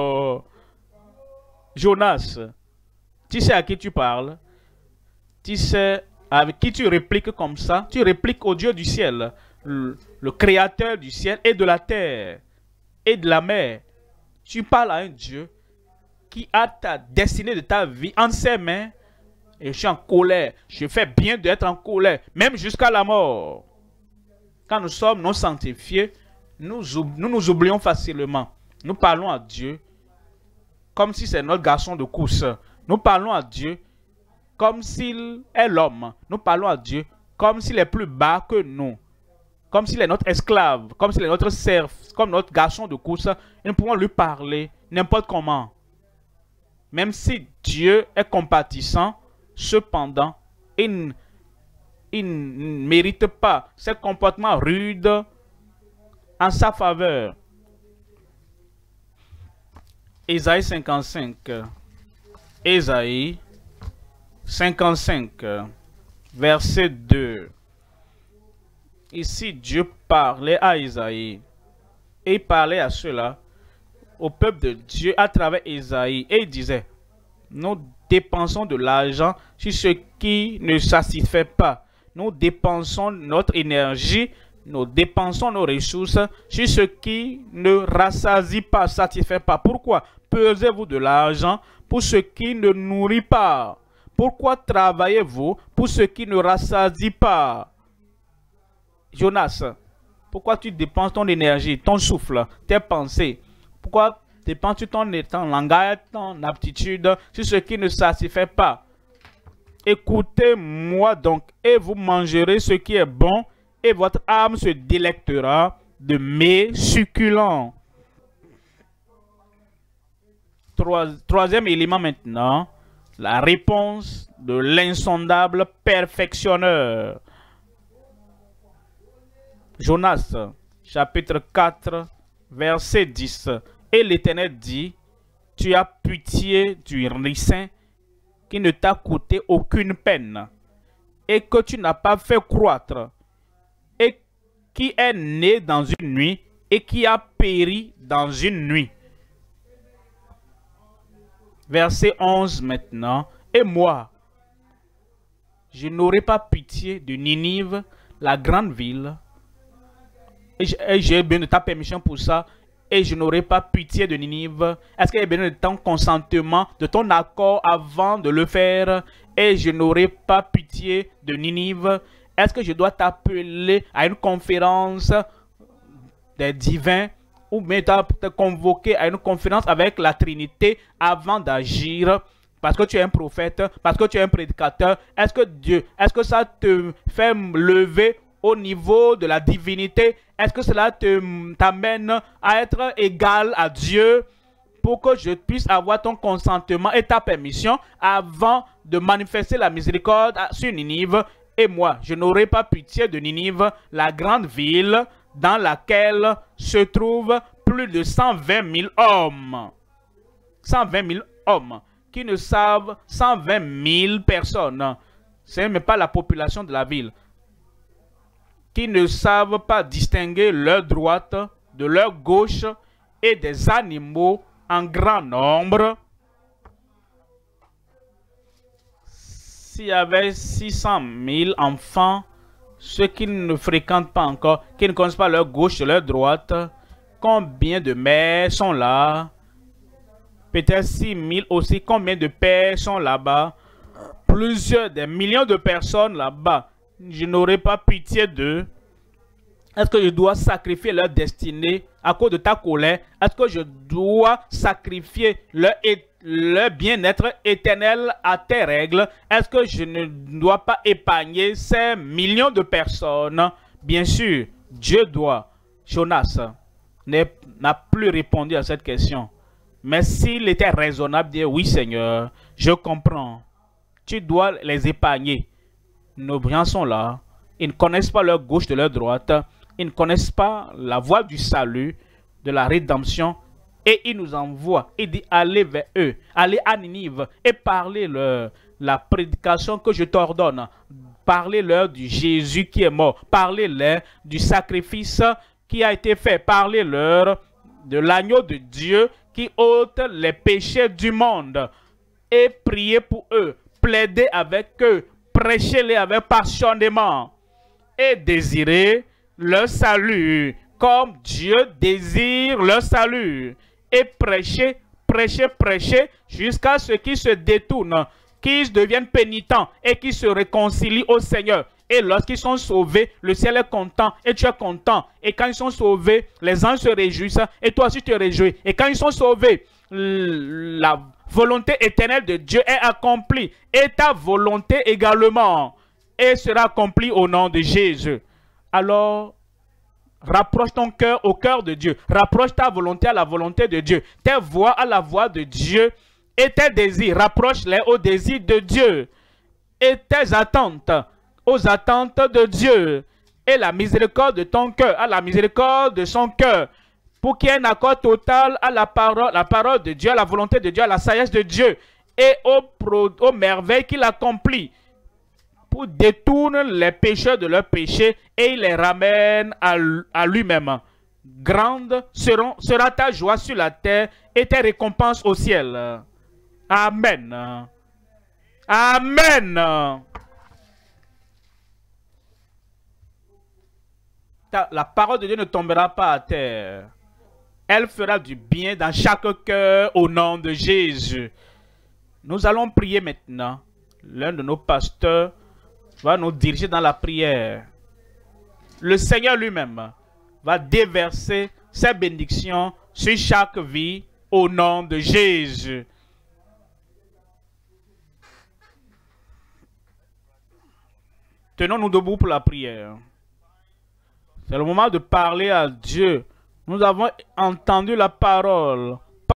Jonas, tu sais à qui tu parles? Tu sais avec qui tu répliques comme ça? Tu répliques au Dieu du ciel, le, le créateur du ciel et de la terre et de la mer. Tu parles à un Dieu qui a ta destinée de ta vie en ses mains. Et je suis en colère. Je fais bien d'être en colère, même jusqu'à la mort. Quand nous sommes non sanctifiés, nous, nous nous oublions facilement. Nous parlons à Dieu comme si c'est notre garçon de course. Nous parlons à Dieu comme s'il est l'homme. Nous parlons à Dieu comme s'il est plus bas que nous. Comme s'il est notre esclave, comme s'il est notre serf, comme notre garçon de course. Et nous pouvons lui parler n'importe comment. Même si Dieu est compatissant, cependant, il, il ne mérite pas ce comportement rude en sa faveur. Ésaïe cinquante-cinq. Ésaïe cinquante-cinq, verset deux. Ici, Dieu parlait à Ésaïe. Et il parlait à cela, au peuple de Dieu, à travers Ésaïe. Et il disait, nous dépensons de l'argent sur ce qui ne satisfait pas. Nous dépensons notre énergie, nous dépensons nos ressources sur ce qui ne rassasie pas, satisfait pas. Pourquoi pesez-vous de l'argent pour ce qui ne nourrit pas? Pourquoi travaillez-vous pour ce qui ne rassasie pas? Jonas, pourquoi tu dépenses ton énergie, ton souffle, tes pensées? Pourquoi dépenses-tu ton, ton langage, ton aptitude sur ce qui ne satisfait pas? Écoutez-moi donc, et vous mangerez ce qui est bon, et votre âme se délectera de mets succulents. Trois, troisième élément maintenant, la réponse de l'insondable perfectionneur. Jonas, chapitre quatre, verset dix. Et l'Éternel dit, tu as pitié du ricin qui ne t'a coûté aucune peine et que tu n'as pas fait croître et qui est né dans une nuit et qui a péri dans une nuit. Verset onze maintenant. Et moi, je n'aurai pas pitié de Ninive, la grande ville. Et j'ai besoin de ta permission pour ça. Et je n'aurai pas pitié de Ninive. Est-ce qu'il y a besoin de ton consentement, de ton accord avant de le faire? Et je n'aurai pas pitié de Ninive. Est-ce que je dois t'appeler à une conférence des divins ou bien te convoquer à une conférence avec la Trinité avant d'agir? Parce que tu es un prophète, parce que tu es un prédicateur. Est-ce que Dieu, est-ce que ça te fait lever au niveau de la divinité? Est-ce que cela t'amène à être égal à Dieu pour que je puisse avoir ton consentement et ta permission avant de manifester la miséricorde sur Ninive? Et moi, je n'aurai pas pitié de Ninive, la grande ville dans laquelle se trouvent plus de cent vingt mille hommes. cent vingt mille hommes qui ne savent, cent vingt mille personnes, ce n'est même pas la population de la ville, qui ne savent pas distinguer leur droite de leur gauche et des animaux en grand nombre. S'il y avait six cent mille enfants, ceux qui ne fréquentent pas encore, qui ne connaissent pas leur gauche et leur droite, combien de mères sont là? Peut-être six mille aussi. Combien de pères sont là-bas? Plusieurs, des millions de personnes là-bas. Je n'aurai pas pitié d'eux. Est-ce que je dois sacrifier leur destinée à cause de ta colère? Est-ce que je dois sacrifier leur, leur bien-être éternel à tes règles? Est-ce que je ne dois pas épargner ces millions de personnes? Bien sûr, Dieu doit. Jonas n'a plus répondu à cette question. Mais s'il était raisonnable, dire oui Seigneur, je comprends. Tu dois les épargner. Nos gens sont là. Ils ne connaissent pas leur gauche de leur droite. Ils ne connaissent pas la voie du salut, de la rédemption. Et il nous envoie. Il dit allez vers eux. Allez à Ninive et parlez-leur la prédication que je t'ordonne. Parlez-leur du Jésus qui est mort. Parlez-leur du sacrifice qui a été fait. Parlez-leur de l'agneau de Dieu qui ôte les péchés du monde. Et priez pour eux. Plaidez avec eux. Prêchez-les avec passionnément. Et désirez leur salut comme Dieu désire leur salut. Et prêchez, prêchez, prêchez jusqu'à ce qu'ils se détournent, qu'ils deviennent pénitents et qu'ils se réconcilient au Seigneur. Et lorsqu'ils sont sauvés, le ciel est content et tu es content. Et quand ils sont sauvés, les anges se réjouissent et toi aussi tu te réjouis. Et quand ils sont sauvés, la volonté éternelle de Dieu est accomplie. Et ta volonté également. Et sera accomplie au nom de Jésus. Alors, rapproche ton cœur au cœur de Dieu. Rapproche ta volonté à la volonté de Dieu. Tes voix à la voix de Dieu. Et tes désirs, rapproche-les aux désirs de Dieu. Et tes attentes aux attentes de Dieu. Et la miséricorde de ton cœur à la miséricorde de son cœur. Pour qu'il y ait un accord total à la parole, la parole de Dieu, à la volonté de Dieu, à la sagesse de Dieu. Et aux, pro, aux merveilles qu'il accomplit. Pour détourner les pécheurs de leurs péchés et il les ramène à, à lui-même. Grande seront, sera ta joie sur la terre et tes récompenses au ciel. Amen. Amen. Ta, la parole de Dieu ne tombera pas à terre. Elle fera du bien dans chaque cœur au nom de Jésus. Nous allons prier maintenant. L'un de nos pasteurs va nous diriger dans la prière. Le Seigneur lui-même va déverser ses bénédictions sur chaque vie au nom de Jésus. Tenons-nous debout pour la prière. C'est le moment de parler à Dieu. Nous avons entendu la parole.